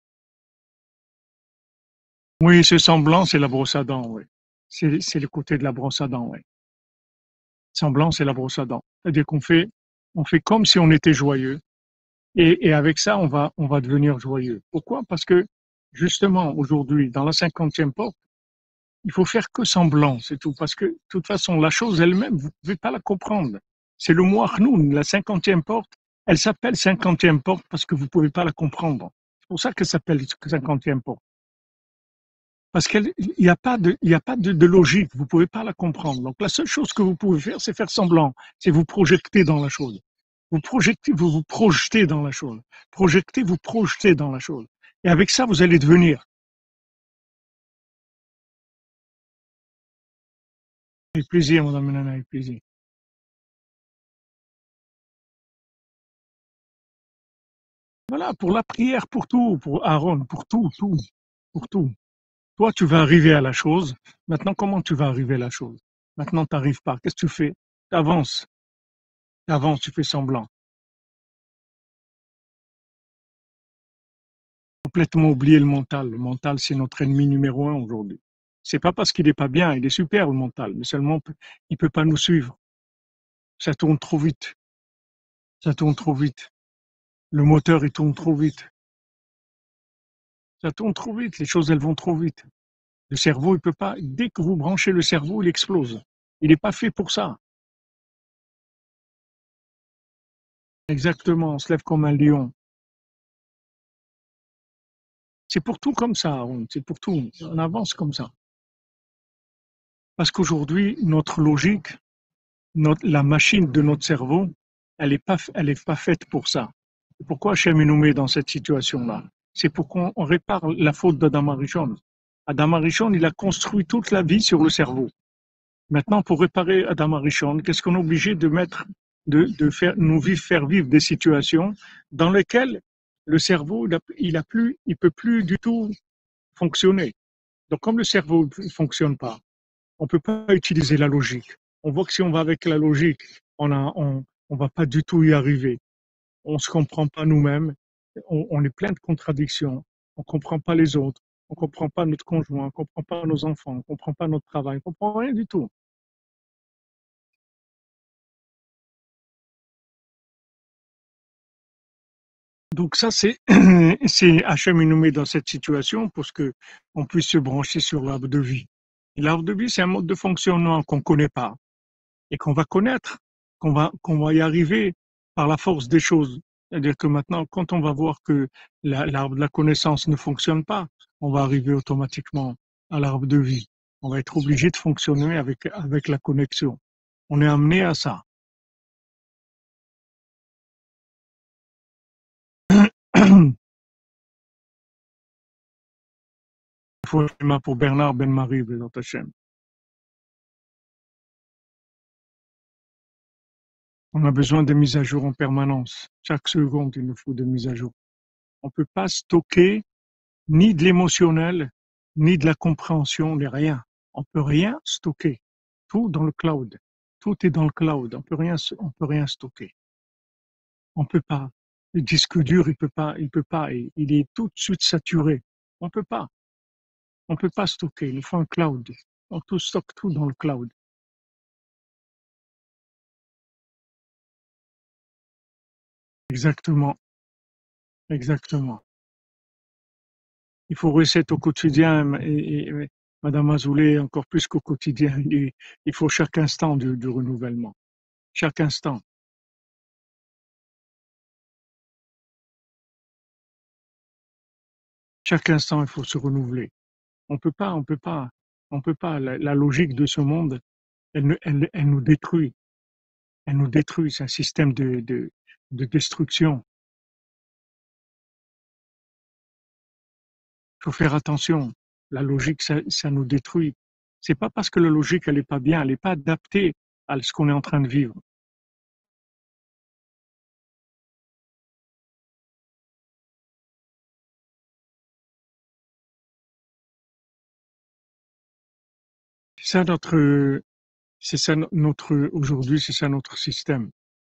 Oui, ce semblant, c'est la brosse à dents, oui. C'est le côté de la brosse à dents, oui. Semblant, c'est la brosse à dents. C'est-à-dire on fait comme si on était joyeux, et avec ça, on va devenir joyeux. Pourquoi? Parce que, justement, aujourd'hui, dans la 50e porte, il faut faire que semblant, c'est tout. Parce que, de toute façon, la chose elle-même, vous ne pouvez pas la comprendre. C'est le mot Arnoun, la 50e porte. Elle s'appelle 50e porte parce que vous ne pouvez pas la comprendre. C'est pour ça qu'elle s'appelle 50e porte. Parce qu'il n'y a pas de logique, vous ne pouvez pas la comprendre. Donc la seule chose que vous pouvez faire, c'est faire semblant, c'est vous projeter dans la chose. Vous vous projetez dans la chose. Projectez, vous projetez dans la chose. Et avec ça, vous allez devenir. Avec plaisir, madame Nana, avec plaisir. Voilà, pour la prière, pour tout, pour Aaron, pour tout, tout, pour tout. Toi, tu vas arriver à la chose. Maintenant, comment tu vas arriver à la chose? Maintenant, tu n'arrives pas. Qu'est-ce que tu fais? Tu avances, tu fais semblant. Complètement oublié le mental. Le mental, c'est notre ennemi numéro un aujourd'hui. C'est pas parce qu'il est pas bien, il est super le mental, mais seulement il peut pas nous suivre. Ça tourne trop vite. Ça tourne trop vite. Le moteur, il tourne trop vite. Ça tourne trop vite. Les choses, elles vont trop vite. Le cerveau, il peut pas. Dès que vous branchez le cerveau, il explose. Il n'est pas fait pour ça. Exactement. On se lève comme un lion. C'est pour tout comme ça, Aaron. C'est pour tout. On avance comme ça. Parce qu'aujourd'hui, notre logique, la machine de notre cerveau, elle est pas faite pour ça. Pourquoi Hachem nous met dans cette situation-là? C'est pour qu'on répare la faute d'Adam Arishon. Adam Arishon, il a construit toute la vie sur le cerveau. Maintenant, pour réparer Adam Arishon, qu'est-ce qu'on est obligé de mettre, de faire, faire vivre des situations dans lesquelles le cerveau, il peut plus du tout fonctionner. Donc, comme le cerveau ne fonctionne pas, on ne peut pas utiliser la logique. On voit que si on va avec la logique, on va pas du tout y arriver. On se comprend pas nous-mêmes. On est plein de contradictions. On comprend pas les autres. On comprend pas notre conjoint. On comprend pas nos enfants. On comprend pas notre travail. On comprend rien du tout. Donc ça, c'est Hachem il nous met dans cette situation pour que on puisse se brancher sur l'arbre de vie. Et l'arbre de vie, c'est un mode de fonctionnement qu'on connaît pas et qu'on va connaître, qu'on va y arriver par la force des choses. C'est-à-dire que maintenant, quand on va voir que l'arbre de la connaissance ne fonctionne pas, on va arriver automatiquement à l'arbre de vie. On va être obligé de fonctionner avec la connexion. On est amené à ça. Il faut un schéma pour Bernard Ben-Marie, Bézant Hachem. On a besoin de mises à jour en permanence. Chaque seconde, il nous faut des mises à jour. On ne peut pas stocker ni de l'émotionnel, ni de la compréhension, ni rien. On peut rien stocker. Tout dans le cloud. Tout est dans le cloud. On peut rien stocker. On peut pas. Le disque dur, il peut pas. Il est tout de suite saturé. On peut pas. On peut pas stocker. Il faut un cloud. On tout stocke tout dans le cloud. Exactement. Exactement. Il faut reset au quotidien et Madame Azoulay, encore plus qu'au quotidien, il faut chaque instant du renouvellement. Chaque instant. Chaque instant, il faut se renouveler. On peut pas, on peut pas. La logique de ce monde, elle nous détruit. Elle nous détruit. C'est un système de destruction. Il faut faire attention. La logique, ça nous détruit. C'est pas parce que la logique, elle est pas bien, elle n'est pas adaptée à ce qu'on est en train de vivre. C'est ça notre, aujourd'hui, c'est ça notre système.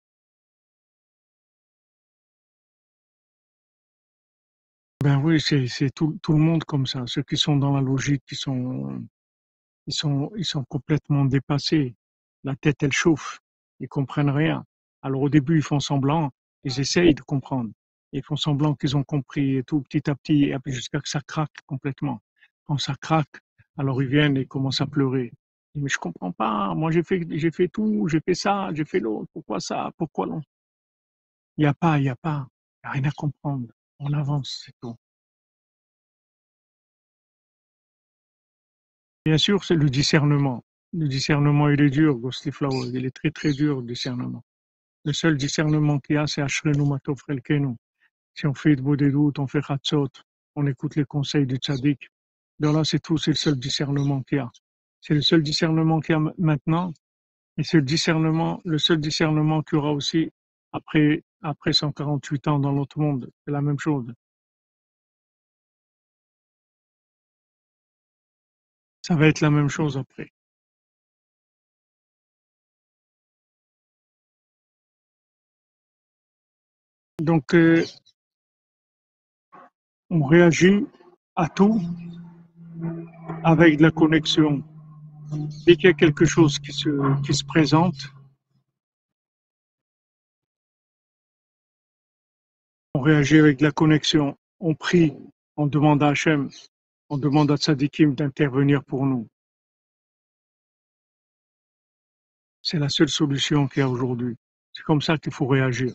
Ben oui, c'est tout le monde comme ça. Ceux qui sont dans la logique, ils sont complètement dépassés. La tête, elle chauffe. Ils comprennent rien. Alors au début, ils font semblant, ils essayent de comprendre. Ils font semblant qu'ils ont compris et tout petit à petit, et puis jusqu'à que ça craque complètement. Quand ça craque, alors ils viennent et commencent à pleurer. Ils disent, mais je comprends pas. Moi, j'ai fait tout, j'ai fait ça, j'ai fait l'autre. Pourquoi ça? Pourquoi non? Il y a rien à comprendre. On avance, c'est tout. Bien sûr, c'est le discernement. Le discernement, il est dur, Ghosty Flower. Il est très, très dur, le discernement. Le seul discernement qu'il y a, c'est Ashrenu Matov Chelkenu. Si on fait de beaux des doutes, on fait Chatzot, on écoute les conseils du tzaddik. Donc là, c'est tout, c'est le seul discernement qu'il y a. C'est le seul discernement qu'il y a maintenant, et c'est le seul discernement qu'il y aura aussi après 148 ans dans l'autre monde. C'est la même chose. Ça va être la même chose après. Donc, on réagit à tout avec de la connexion. Dès qu'il y a quelque chose qui se présente, on réagit avec de la connexion. On prie, on demande à Hachem, on demande à Tzadikim d'intervenir pour nous. C'est la seule solution qu'il y a aujourd'hui. C'est comme ça qu'il faut réagir.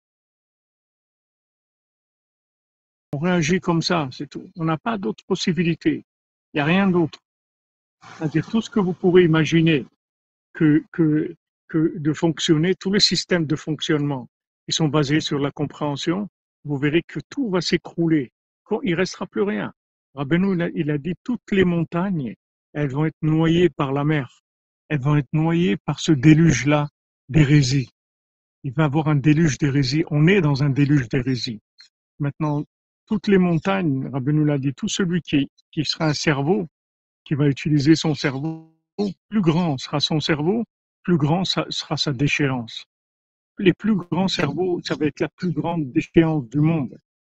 On réagit comme ça, c'est tout. On n'a pas d'autre possibilité. Il n'y a rien d'autre. C'est-à-dire tout ce que vous pourrez imaginer que, que, que de fonctionner, tous les systèmes de fonctionnement qui sont basés sur la compréhension, vous verrez que tout va s'écrouler. Il ne restera plus rien. Rabbeinu, il a dit toutes les montagnes, elles vont être noyées par la mer. Elles vont être noyées par ce déluge-là d'hérésie. Il va y avoir un déluge d'hérésie. On est dans un déluge d'hérésie. Maintenant, toutes les montagnes, Rabbeinu l'a dit, tout celui qui sera un cerveau, qui va utiliser son cerveau, plus grand sera son cerveau, plus grand sera sa déchéance. Les plus grands cerveaux, ça va être la plus grande déchéance du monde.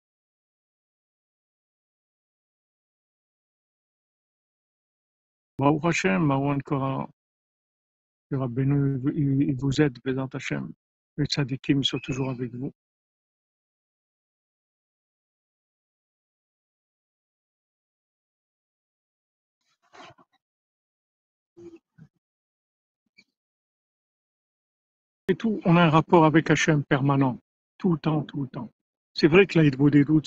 Baruch Hashem, Marwan Kora, que Rabbeinu, il vous aide, Bézant Hashem. Les tzadikim sont toujours avec vous. Et tout, on a un rapport avec Hachem permanent, tout le temps, tout le temps. C'est vrai que là, il vaut des doutes,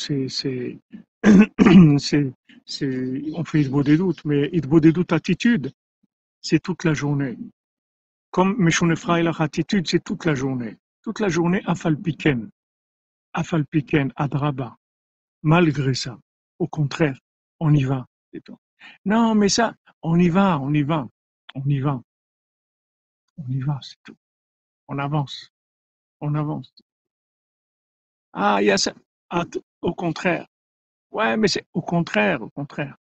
c'est, on fait il vaut des doutes, mais il vaut des doutes attitude, c'est toute la journée. Comme Meshonefra et la attitude, c'est toute la journée. Toute la journée, Afalpiken, Adraba. Malgré ça, au contraire, on y va. C'est tout. Non, mais ça, on y va, on y va, on y va, on y va, c'est tout. On avance, on avance. Ah, il y a ça. Ah, au contraire. Ouais, mais c'est au contraire, au contraire.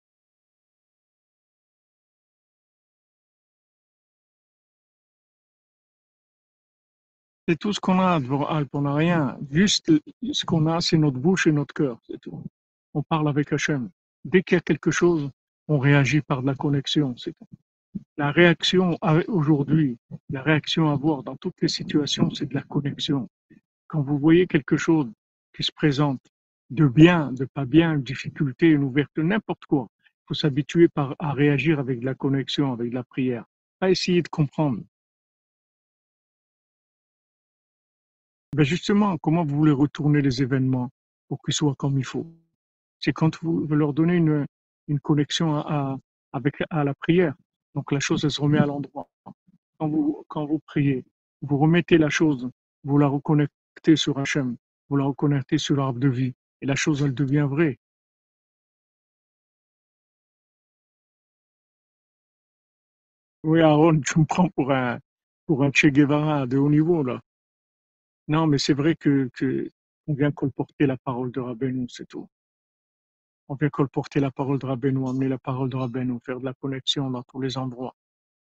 C'est tout ce qu'on a, Alp, on n'a rien. Juste ce qu'on a, c'est notre bouche et notre cœur, c'est tout. On parle avec Hachem. Dès qu'il y a quelque chose, on réagit par de la connexion, c'est tout. La réaction aujourd'hui, la réaction à avoir dans toutes les situations, c'est de la connexion. Quand vous voyez quelque chose qui se présente, de bien, de pas bien, une difficulté, une ouverture, n'importe quoi, il faut s'habituer à réagir avec de la connexion, avec de la prière. Pas essayer de comprendre. Ben justement, comment vous voulez retourner les événements pour qu'ils soient comme il faut? C'est quand vous leur donnez une connexion à la prière. Donc la chose, elle se remet à l'endroit. Quand vous priez, vous remettez la chose, vous la reconnectez sur Hachem, vous la reconnectez sur l'arbre de vie, et la chose, elle devient vraie. Oui, Aaron, tu me prends pour un Che Guevara de haut niveau, là. Non, mais c'est vrai que on vient colporter la parole de Rabbeinu, c'est tout. On vient colporter la parole de Rabbeinu, amener la parole de Rabbeinu, faire de la connexion dans tous les endroits.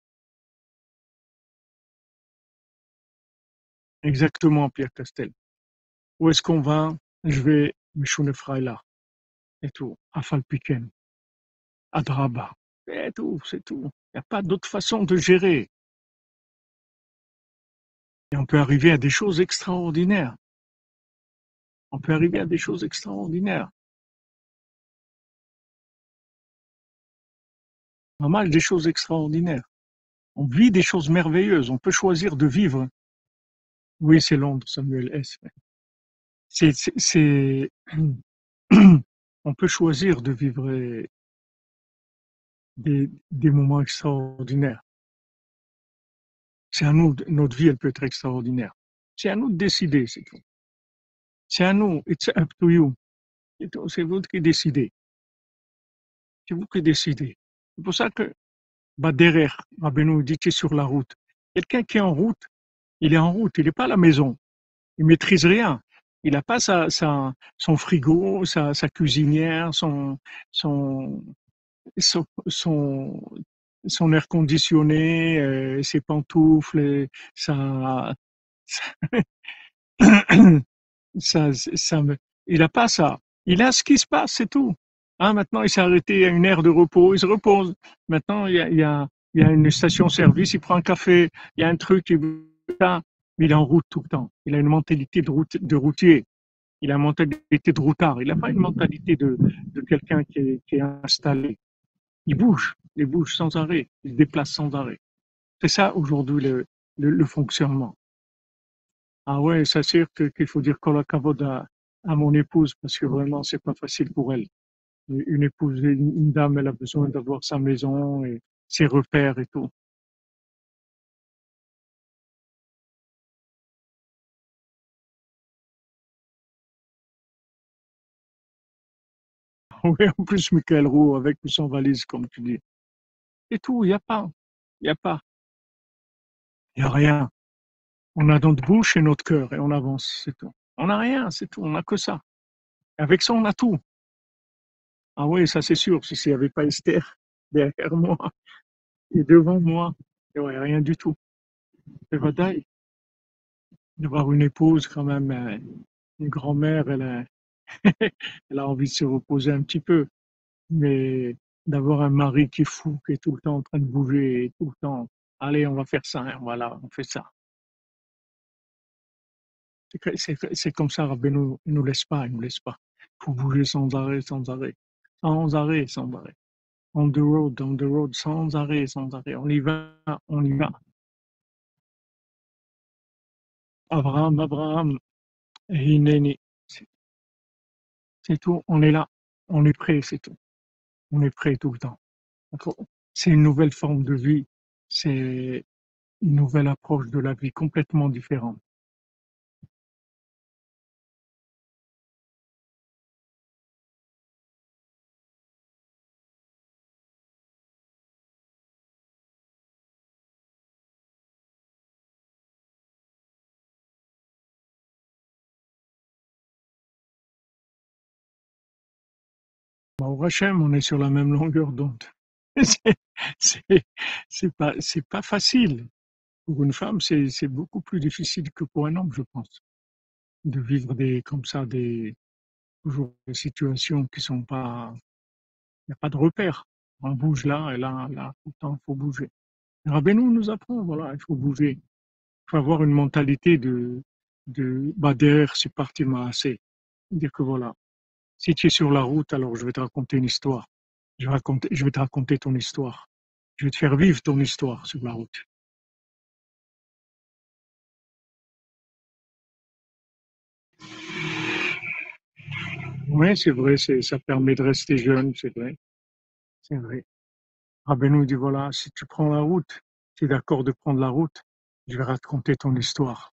Exactement, Pierre Castel. Où est-ce qu'on va? Je vais Mishune là et tout, à Falpiken, à Draba, et tout, c'est tout. Il n'y a pas d'autre façon de gérer. Et on peut arriver à des choses extraordinaires. On peut arriver à des choses extraordinaires. Normal, des choses extraordinaires. On vit des choses merveilleuses. On peut choisir de vivre. Oui, c'est Londres, Samuel S. C'est, on peut choisir de vivre des moments extraordinaires. C'est à nous, notre vie, elle peut être extraordinaire. C'est à nous de décider, c'est tout. C'est à nous, it's up to you. C'est vous qui décidez. C'est vous qui décidez. C'est pour ça que, bah, derrière, Rabbeinu dit, tu es sur la route. Quelqu'un qui est en route, il est en route, il n'est pas à la maison. Il maîtrise rien. Il n'a pas son frigo, sa cuisinière, son, son, son air conditionné, ses pantoufles, sa, il n'a pas ça. Il a ce qui se passe, c'est tout. Ah, maintenant, il s'est arrêté à une aire de repos, il se repose. Maintenant, il y a une station-service, il prend un café, il y a un truc, il est en route tout le temps. Il a une mentalité de routier. Il a une mentalité de routard. Il n'a pas une mentalité de quelqu'un qui est installé. Il bouge sans arrêt, il se déplace sans arrêt. C'est ça aujourd'hui le fonctionnement. Ah ouais, c'est sûr qu'il faut dire Kol Hakavod à mon épouse parce que vraiment c'est pas facile pour elle. Une épouse, une dame, elle a besoin d'avoir sa maison et ses repères et tout. Oui, en plus Michael Roux avec ou sans valise comme tu dis. Et tout, il y a pas, il y a rien. On a notre bouche et notre cœur et on avance, c'est tout. On n'a rien, c'est tout, on n'a que ça. Avec ça, on a tout. Ah oui, ça c'est sûr, si s'il n'y avait pas Esther derrière moi et devant moi, il n'y aurait rien du tout. C'est vrai d'avoir une épouse quand même, une grand-mère, elle a envie de se reposer un petit peu, mais d'avoir un mari qui est fou, qui est tout le temps en train de bouger, tout le temps, allez, on va faire ça, hein, voilà, on fait ça. C'est comme ça, Rabbeinu, il nous laisse pas, il nous laisse pas. Il faut bouger sans arrêt, sans arrêt, sans arrêt, sans arrêt. On the road, sans arrêt, sans arrêt. On y va, on y va. Abraham, Abraham, Hineni. C'est tout, on est là, on est prêt, c'est tout. On est prêt tout le temps. C'est une nouvelle forme de vie, c'est une nouvelle approche de la vie complètement différente. Au Hachem, on est sur la même longueur d'onde. C'est c'est- c'est pas facile. Pour une femme, c'est beaucoup plus difficile que pour un homme, je pense, de vivre comme ça, toujours des situations qui sont pas, il n'y a pas de repère. On bouge là et là, là, tout le temps, il faut bouger. Rabbeinu nous apprend, voilà, il faut bouger. Il faut avoir une mentalité bah, derrière, c'est parti assez. Dire que voilà, si tu es sur la route, alors je vais te raconter une histoire. Je vais te raconter ton histoire. Je vais te faire vivre ton histoire sur la route. Oui, c'est vrai, ça permet de rester jeune, c'est vrai, c'est vrai. Rabbeinu dit voilà, si tu prends la route, tu es d'accord de prendre la route, je vais raconter ton histoire.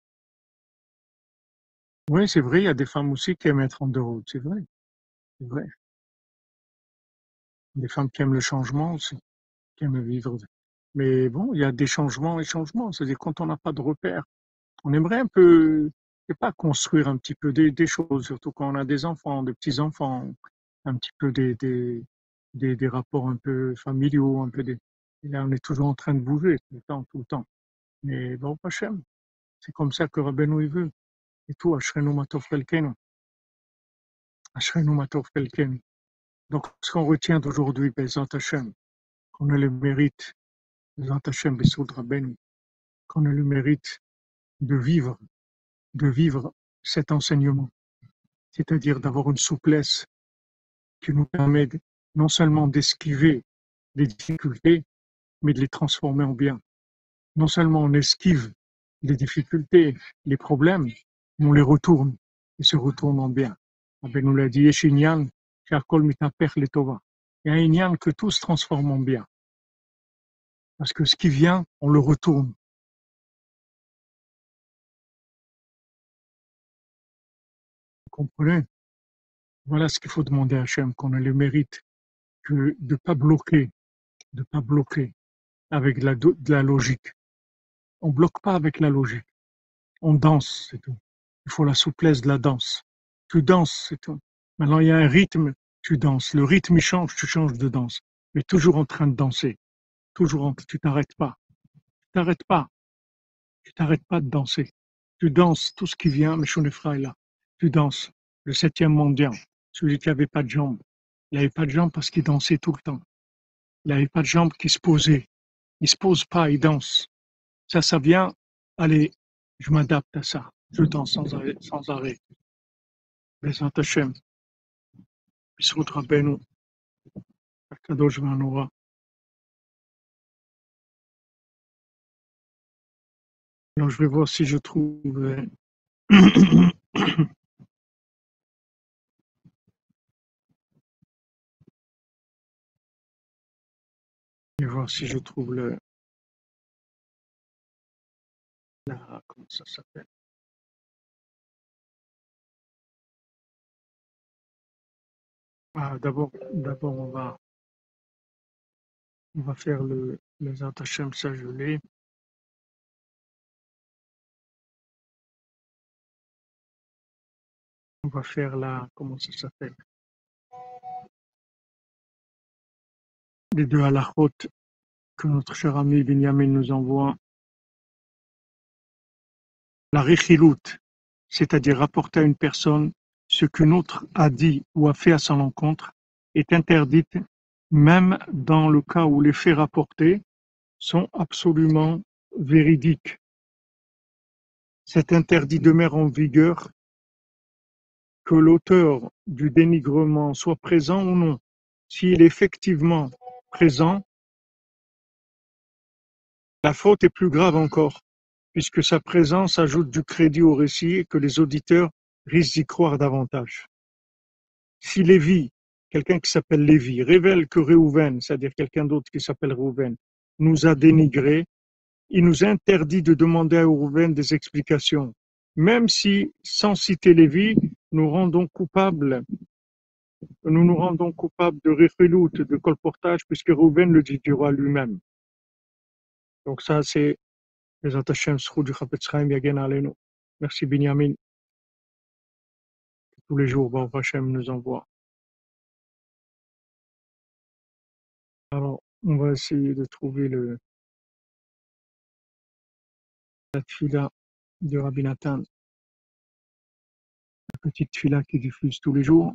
Oui, c'est vrai, il y a des femmes aussi qui aiment être en deux routes, c'est vrai, c'est vrai. Des femmes qui aiment le changement aussi, qui aiment vivre. Mais bon, il y a des changements et changements, c'est-à-dire quand on n'a pas de repères, on aimerait un peu, je sais pas, construire un petit peu des choses, surtout quand on a des enfants, des petits-enfants. un petit peu des rapports un peu familiaux, un peu des, et là, on est toujours en train de bouger, tout le temps, tout le temps. Mais bon, Hachem, c'est comme ça que Rabbeinu il veut. Et tout, Ashrenu Matov Chelkenu. Ashrenu Matov Chelkenu. Donc, ce qu'on retient d'aujourd'hui, Bezat Hashem, qu'on a le mérite, Bezat Hashem, Bessoud Rabbeinu, qu'on a le mérite de vivre cet enseignement. C'est-à-dire d'avoir une souplesse qui nous permet non seulement d'esquiver les difficultés, mais de les transformer en bien. Non seulement on esquive les difficultés, les problèmes, mais on les retourne et se retourne en bien. Rabbi nous l'a dit, Yesh inyan, she'akol mitapech letova. Il y a un inyan que tout se transforme en bien. Parce que ce qui vient, on le retourne. Vous comprenez? Voilà ce qu'il faut demander à Hachem, qu'on ait le mérite que de pas bloquer avec de la logique. On bloque pas avec la logique. On danse, c'est tout. Il faut la souplesse de la danse. Tu danses, c'est tout. Maintenant, il y a un rythme, tu danses. Le rythme, il change, tu changes de danse. Mais toujours en train de danser. Tu t'arrêtes pas. Tu t'arrêtes pas. Tu t'arrêtes pas de danser. Tu danses tout ce qui vient, mais Shonefra est là. Tu danses. Le septième mendiant, celui qui avait pas de jambes. Il n'avait pas de jambes parce qu'il dansait tout le temps. Il n'avait pas de jambes qui se posaient. Il se pose pas, il danse. Ça vient. Allez, je m'adapte à ça. Je danse sans arrêt, sans arrêt. Bezrat Hashem, Bisrout Rabbeinu, Akadosh Vanora. Alors, je vais voir si je trouve, je vais voir si je trouve comment ça s'appelle? Ah, d'abord, on va faire le Bezrat Hashem, ça je l'ai. On va faire comment ça s'appelle? Les deux halachot que notre cher ami Binyamin nous envoie. La rechilut, c'est-à-dire rapporter à une personne ce qu'une autre a dit ou a fait à son encontre, est interdite même dans le cas où les faits rapportés sont absolument véridiques. Cet interdit demeure en vigueur que l'auteur du dénigrement soit présent ou non. S'il est effectivement présent, la faute est plus grave encore, puisque sa présence ajoute du crédit au récit et que les auditeurs risquent d'y croire davantage. Si Lévi, quelqu'un qui s'appelle Lévi, révèle que Réhouven, c'est-à-dire quelqu'un d'autre qui s'appelle Réhouven, nous a dénigrés, il nous interdit de demander à Réhouven des explications, même si, sans citer Lévi, nous nous rendons coupables de Réchilout, de colportage, puisque Réhouven le dit du roi lui-même. Donc ça, c'est les attachés du Chafetz Chaim Yagen Aleinu. Merci Binyamin, tous les jours, Baruch Hashem nous envoie. Alors, on va essayer de trouver la tfila de Rabbi Nathan, la petite tfila qui diffuse tous les jours.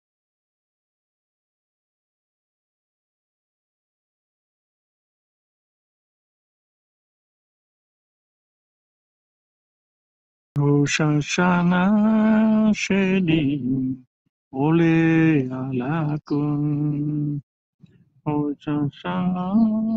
ראש השנה שלי עולה על הכל. ראש השנה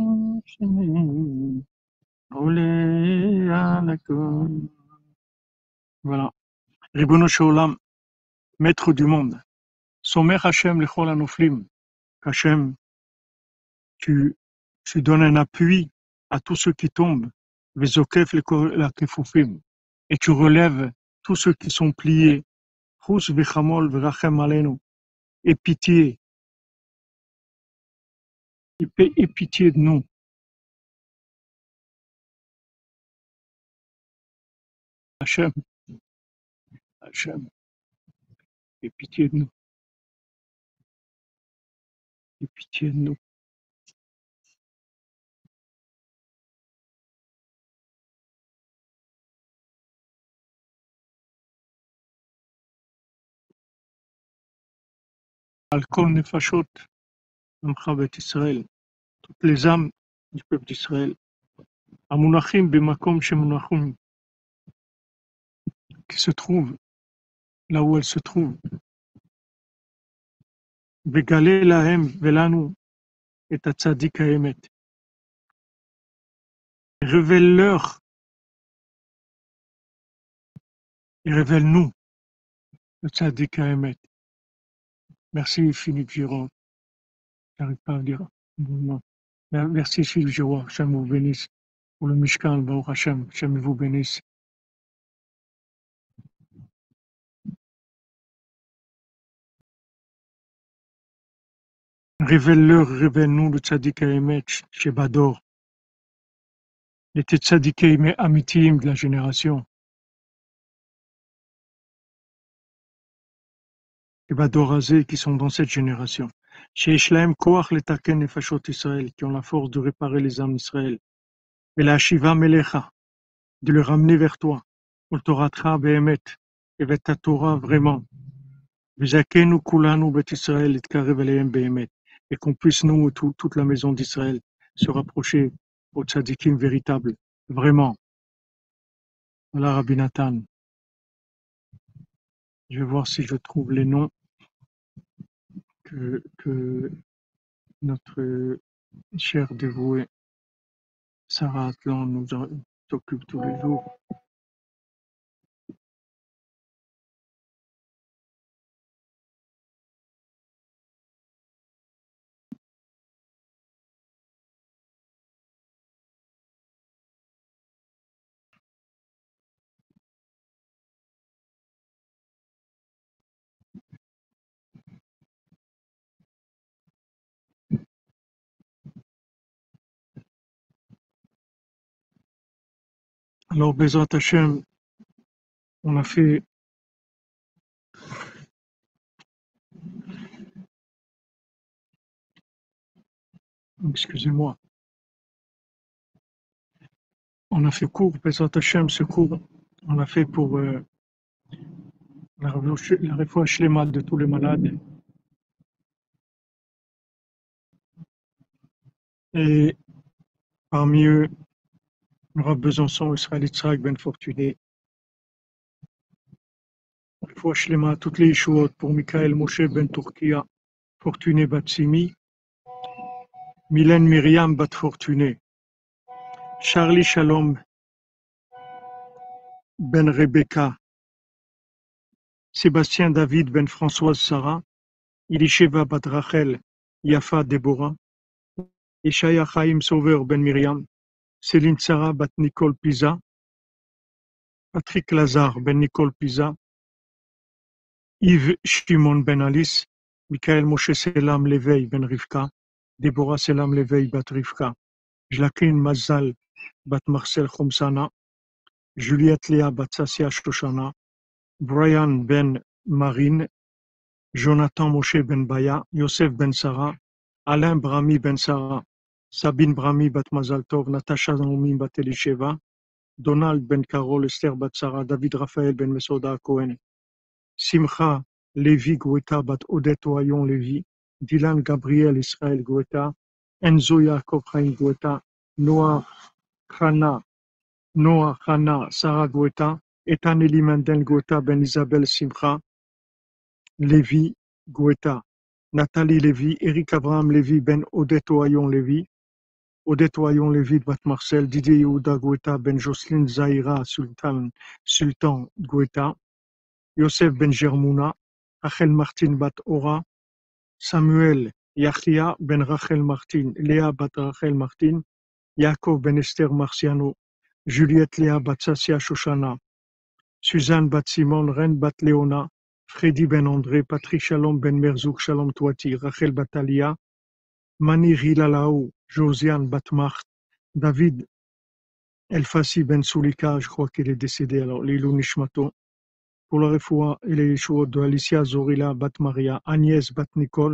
שלי עולה על הכל. Voilà. Ribono Shalom, maître du monde. Somer Hashem lechol hanoflim. Hashem, tu, tu donnes un appui à tous ceux qui tombent. Vezokef la kefufim. Et tu relèves tous ceux qui sont pliés. Chus v'chamol v'rachem alenu. Et pitié, et pitié de nous. Hachem, Hachem, et pitié de nous. aie pitié de nous. Al kol nefashot, Amcha Bet Israël, toutes les âmes du peuple d'Israël, Amunachim Bemakom Shemunachim, qui se trouvent là où elles se trouvent, Vegale Lahem Velanu et Tzadik Haemet, révèle-leur et révèle-nous le Tzadik Haemet. Merci Philippe Giraud, j'arrive pas à dire mon nom. Merci Philippe Giraud, Hachem vous bénisse. Pour le Mishkan, Baruch Hashem, Hachem vous bénisse. Révèle-leur, révèle-nous le Tzadik Haemet, Shebador, les Tzadikim Amitim de la génération, Shebador Hazé, qui sont dans cette génération. Sheish Lahem Koach Letaken Nefashot Israël, qui ont la force de réparer les âmes d'Israël. Et la Shiva Melecha, de le ramener vers toi. Ol Toratcha Behemet, et vers ta Torah vraiment. V'zakenu kulanu Bet Israël et Karev Alehem Behemet. Et qu'on puisse, nous, toute la maison d'Israël, se rapprocher aux tzadikim véritables, vraiment. Voilà Rabbi Nathan. Je vais voir si je trouve les noms que notre chère dévouée Sarah Atlan nous occupe tous les jours. Alors, Bezrat Hashem, on a fait, excusez-moi, on a fait court, Bezrat Hashem, ce cours, on l'a fait pour la réfoua shlema de tous les malades. Et parmi eux, le Rav Besançon, Israël Yitzhak Ben Fortuné. Réfoua shlema, toutes les Yeshuot pour Michael Moshe Ben Turkia, Fortuné Batsimi, Mylène Myriam Bat Fortuné, Charlie Shalom Ben Rebecca, Sébastien David Ben Françoise Sarah, Elisheva Bat Rachel Yafa Deborah, Ishaya Chaim Sauveur Ben Myriam, Céline Sarah Bat Nicole Pisa, Patrick Lazare Ben Nicole Pisa, Yves Shimon Ben Alice, Michael Moshe Selam Leveil Ben Rivka, Deborah Selam Leveil Bat Rivka, Jacqueline Mazal Bat Marcel Khomsana, Juliette Léa Bat Sassia Shoshana, Brian Ben Marine, Jonathan Moshe Ben Baya, Yosef Ben Sarah, Alain Brami Ben Sarah, Sabine Brami Bat Mazal Tov, Natasha Naomi Bat Elisheva, Donald Ben Carol, Esther Bat Sarah, David Raphaël Ben Mesoda Cohen, Simcha Levi Guetta Bat Odette Oyon Levi, Dylan Gabriel Israël Guetta, Enzo Yaakov Chaim Guetta, Noah Hana, Sarah Guetta, Ethan Eli Mendel Guetta Ben Isabelle Simcha, Levi Guetta, Nathalie Lévy, Eric Abraham Lévy Ben Odette Oyon Lévy, Odette Oyon Lévy Bat Marcel, Didier Yehuda Guetta Ben Jocelyne Zahira Sultan Guetta, Yosef Ben Germouna, Rachel Martin Bat Ora, Samuel Yachia Ben Rachel Martin, Léa Bat Rachel Martin, Yaakov Ben Esther Marciano, Juliette Léa Bat Sassia Shoshana, Suzanne Bat Simon, Reine Bat Léona, Freddy Ben André, Patrick Shalom Ben Merzouk Shalom Touati, Rachel Batalia, Mani Rilalaou, Josiane Batmart, David Elfassi Ben Soulika, je crois qu'il est décédé alors, Lilou Nishmato, pour la refoua et les Yeshuot de Alicia Zorila Bat Maria, Agnès Bat Nicole,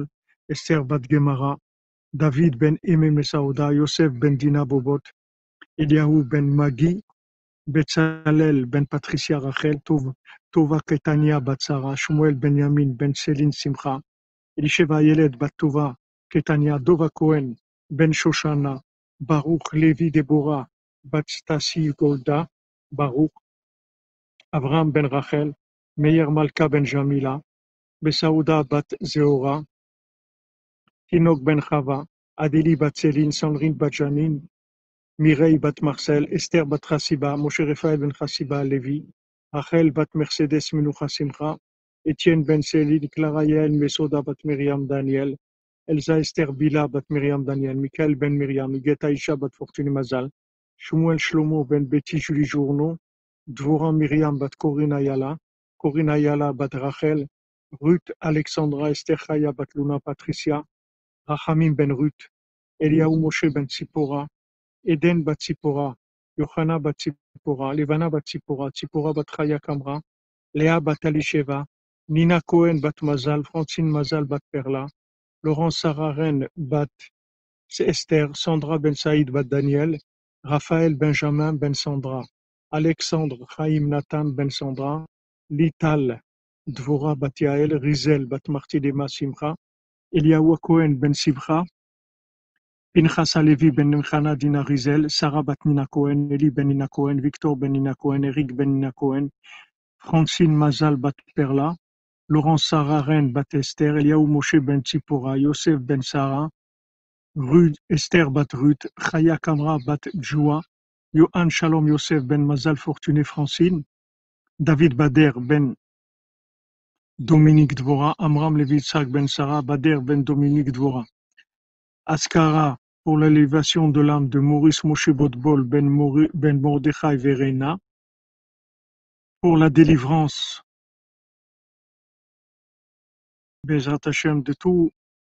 Esther bat Gemara, David ben Eme Mesauda, Yosef ben Dina Bobot, Eliahu ben Magi, Betzalel ben Patricia Rachel, Tova Ketania bat Sarah, Shmuel ben Yamin ben Céline Simcha, Elisheva Yeled bat Tova, Ketania, Dova Cohen ben Shoshana, Baruch Levi Deborah, bat Stasi Golda, Baruch, Avraham ben Rachel, Meir Malka ben Jamila, Besauda bat Zehora, Tinok ben Chava, Adélie bat Céline, Sandrine bat Janine, Mireille bat Marcel, Esther bat Chassiba, Moshe Raphaël ben Chassiba Lévi, Rachel bat Mercedes Menucha Simcha, Étienne ben Céline, Clara Yael Mesoda bat Myriam Daniel, Elsa Esther Bila bat Myriam Daniel, Michael ben Myriam, Igeta Isha bat Fortuné Mazal, Shmuel Shlomo ben Betty Julie Journo, Dvorah Myriam bat Corinne Ayala bat Rachel, Ruth Alexandra Esther Chaya bat Luna Patricia, Rachamim ben Ruth, Eliaou Moshe ben Tzipora, Eden bat Tzipora, Yochana bat Tzipora, Levana bat Tzipora, Tzipora bat Chaya Kamra, Léa bat Alisheva, Nina Cohen bat Mazal, Francine Mazal bat Perla, Laurence Sarah Ren bat Esther, Sandra ben Saïd bat Daniel, Raphaël Benjamin ben Sandra, Alexandre Chaim Nathan ben Sandra, Lital Dvorah bat Yael, Rizel bat Martidema Simcha, Eliaou Cohen ben Simcha, Pinchas Halevi ben Chana Dina Rizel, Sarah bat Nina Cohen, Eli ben Nina Cohen, Victor ben Nina Cohen, Eric ben Nina Cohen, Francine Mazal bat Perla, Laurence Sarah Ren bat Esther, Eliaou Moshe ben Tzipora, Yosef ben Sarah, Esther bat Ruth, Chaya Kamra bat Djoua, Yohan Shalom Yosef ben Mazal Fortuné Francine, David Bader ben Dominique Dvorah, Amram Levi Yitzhak ben Sarah, Bader ben Dominique Dvorah. Askara pour l'élévation de l'âme de Maurice Moshe Botbol ben Mordechai Verena, pour la délivrance Bezrat Hashem de tout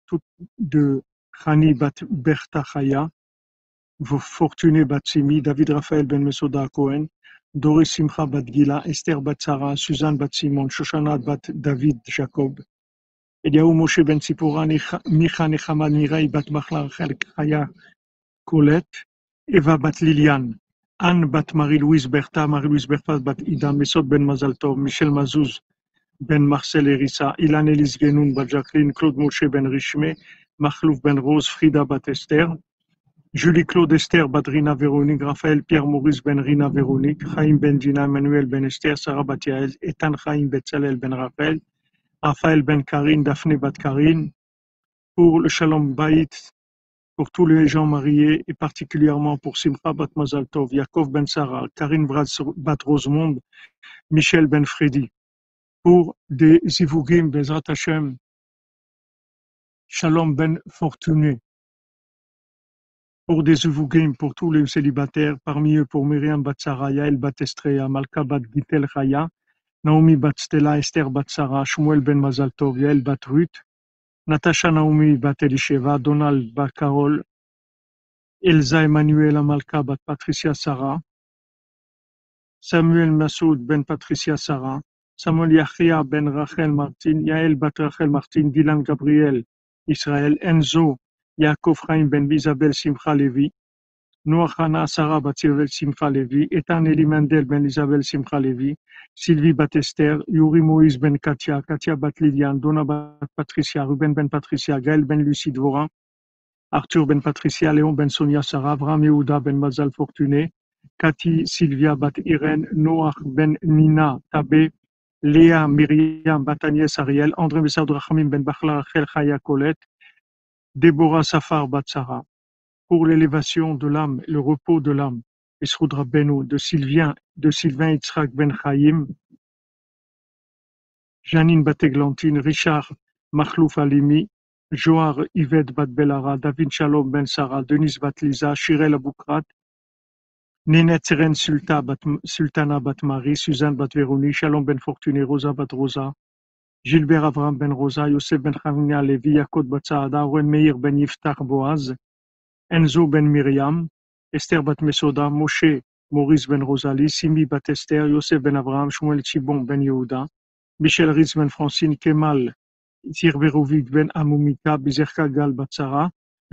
de Chani bat Berta Chaya, Fortuné bat Simi, David Raphaël ben Mesoda Cohen, Doris Simcha bat Gila, Esther bat Sarah, Suzanne bat Simon, Shoshana bat David Jacob, Eliaou Moshe ben Tzipora, Micha Nechama Mireille bat Machla Rachel Chaya Colette, Eva bat Liliane, Anne bat Marie-Louise Bertha, Marie-Louise Bertha bat Ida, Mesod ben Mazal Tov, Michel Mazouz ben Marcel Erissa, Ilan Elise Genoun bat Jacqueline, Claude Moshe ben Richmé, Machlouf ben Rose, Frida bat Esther, Julie Claude Esther bat Rina Véronique, Raphaël Pierre Maurice ben Rina Véronique, Chaim ben Dina, Emmanuel ben Esther, Sarah bat Yael, Etan Chaim Betzalel ben Raphaël ben Karine, Daphné bat Karine, pour le Shalom Bayit, pour tous les gens mariés et particulièrement pour Simcha bat Mazal Tov, Yaakov ben Sarah, Karine bat Rosemonde, Michel ben Freddy. Pour des Zivugim Bezrat Hashem, Shalom ben Fortuné. Pour des Zivugim, pour tous les célibataires, parmi eux pour Myriam bat Sarah, Yael bat Estreya, Malka bat Gitel Chaya, Naomi bat Stella, Esther bat Sarah, Shmuel ben Mazal Tov, Yael bat Ruth, Natasha Naomi bat Elisheva, Donald bat Carol, Elsa Emmanuel Malka bat Patricia Sarah, Samuel Massoud ben Patricia Sarah, Samuel Yachia ben Rachel Martin, Yael bat Rachel Martin, Dylan Gabriel Israël, Enzo Yaakov Chaim ben Isabelle Simcha Levi, Noah Hana Sarah bat Isabelle Simcha Levi, Etan Eli Mendel ben Isabelle Simcha Levi, Sylvie bat Esther, Yuri Moïse ben Katia, Katia bat Liliane, Donna bat Patricia, Ruben ben Patricia, Gaël ben Lucie Dvorin, Arthur ben Patricia, Léon ben Sonia Sarah, Avram Yehuda ben Mazal Fortuné, Cathy Sylvia bat Irène, Noach ben Nina Tabé, Léa Myriam bat Agnès Ariel, André Messard Rachamim ben Bachla Rachel Chaya Colette, Déborah Safar bat Sarah. Pour l'élévation de l'âme, le repos de l'âme, Esroud Rabbeinu, de Sylvain Yitzhak ben Chaim, Janine bat Églantine, Richard Machlouf Alimi, Joar Yvette bat Belara, David Shalom ben Sarah, Denise bat Lisa, Shirel Aboukrat, Nénet Seren Sultana bat Marie, Suzanne bat Véronique, Shalom ben Fortuné, Rosa bat Rosa, Gilbert Avram ben Rosa, Yosef ben Chania Levi, Yaakov bat Saada, Oren Meir ben Yiftach Boaz, Enzo ben Myriam, Esther bat Mesoda, Moshe Maurice ben Rosalie, Simi bat Esther, Yosef ben Abraham, Shmuel Chibon ben Yehuda, Michel Ritz ben Francine, Kemal Sir Verovic ben Amumika Bezerka Gal Batsara,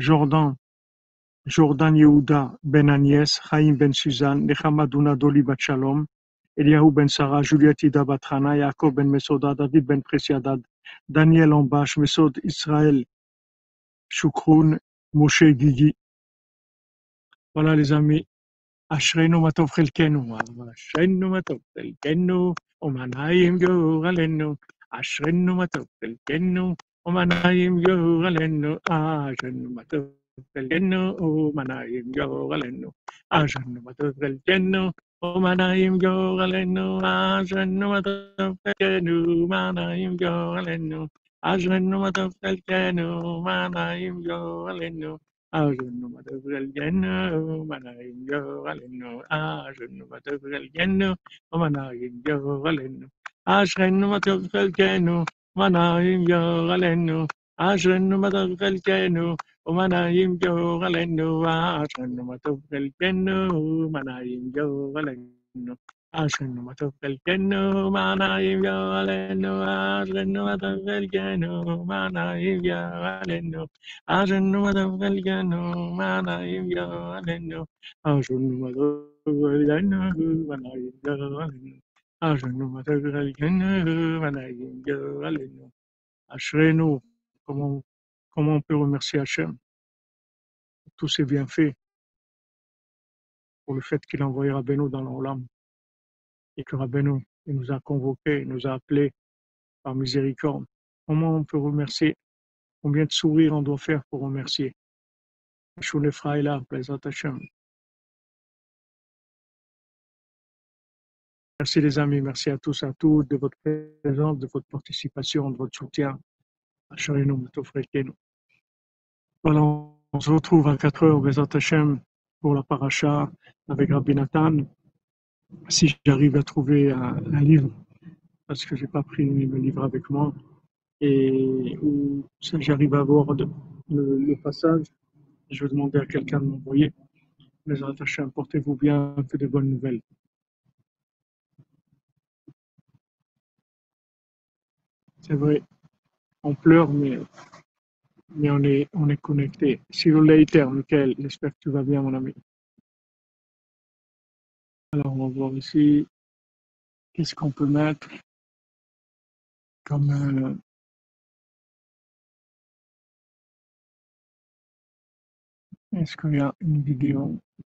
Jordan Yehuda ben Agnès, Chaim ben Suzanne, Nechama Duna Doli bat Shalom, Eliyahu ben Sarah, Juliette Ida bat Hana, Yaakov ben Mesoda, David ben Presiadad, Daniel Ambash, Mesod Israël, Shukroun, Moshe Gigi. Voilà les amis. אשרינו מה טוב חלקנו, אשרינו מה טוב חלקנו, ומנעים גורלנו, אשרינו מה טוב חלקנו, ומנעים גורלנו, אשרינו מה טוב חלקנו, ומנעים גורלנו, אשרינו מה טוב חלקנו, ומנעים גורלנו, אשרינו מה טוב חלקנו, ומנעים גורלנו, אשרינו מה טוב חלקנו, ומנעים גורלנו, أجن مدبر الجنة ومنايم جوغلنو أجن مدبر الجنة ومنايم جوغلنو أشغن مدبر الجنة ومنايم جوغلنو أشغن مدبر الجنة ومنايم جوغلنو أشغن مدبر الجنة ومنايم جوغلنو أشغن مدبر الجنة ومنايم جوغلنو أشغن مدبر الجنة ومنايم جوغلنو أجن مدغلجنو mana ygaleno أجن مدغلجنو mana ygaleno أجن مدغلجنو mana ygaleno أشرينو comment on peut remercier Hachem pour tous ses bienfaits, pour le fait qu'il a envoyé Rabbeinu dans l'Olam et que Rabbeinu il nous a convoqués, il nous a appelés par miséricorde. Comment on peut remercier? Combien de sourires on doit faire pour remercier? Shule Fraïla, Bezat Hachem. Merci les amis, merci à tous, à toutes de votre présence, de votre participation, de votre soutien. Voilà, on se retrouve à 4 heures, Bezat Hachem, pour la paracha avec Rabbi Nathan. Si j'arrive à trouver un livre, parce que j'ai pas pris le livre avec moi, et où si j'arrive à voir le passage, je vais demander à quelqu'un de m'envoyer. Bezat Hachem, portez-vous bien, que de bonnes nouvelles. C'est vrai, on pleure, mais on est connecté. Si vous later, Michael, j'espère que tu vas bien, mon ami. Alors, on va voir ici, qu'est-ce qu'on peut mettre comme... est-ce qu'il y a une vidéo?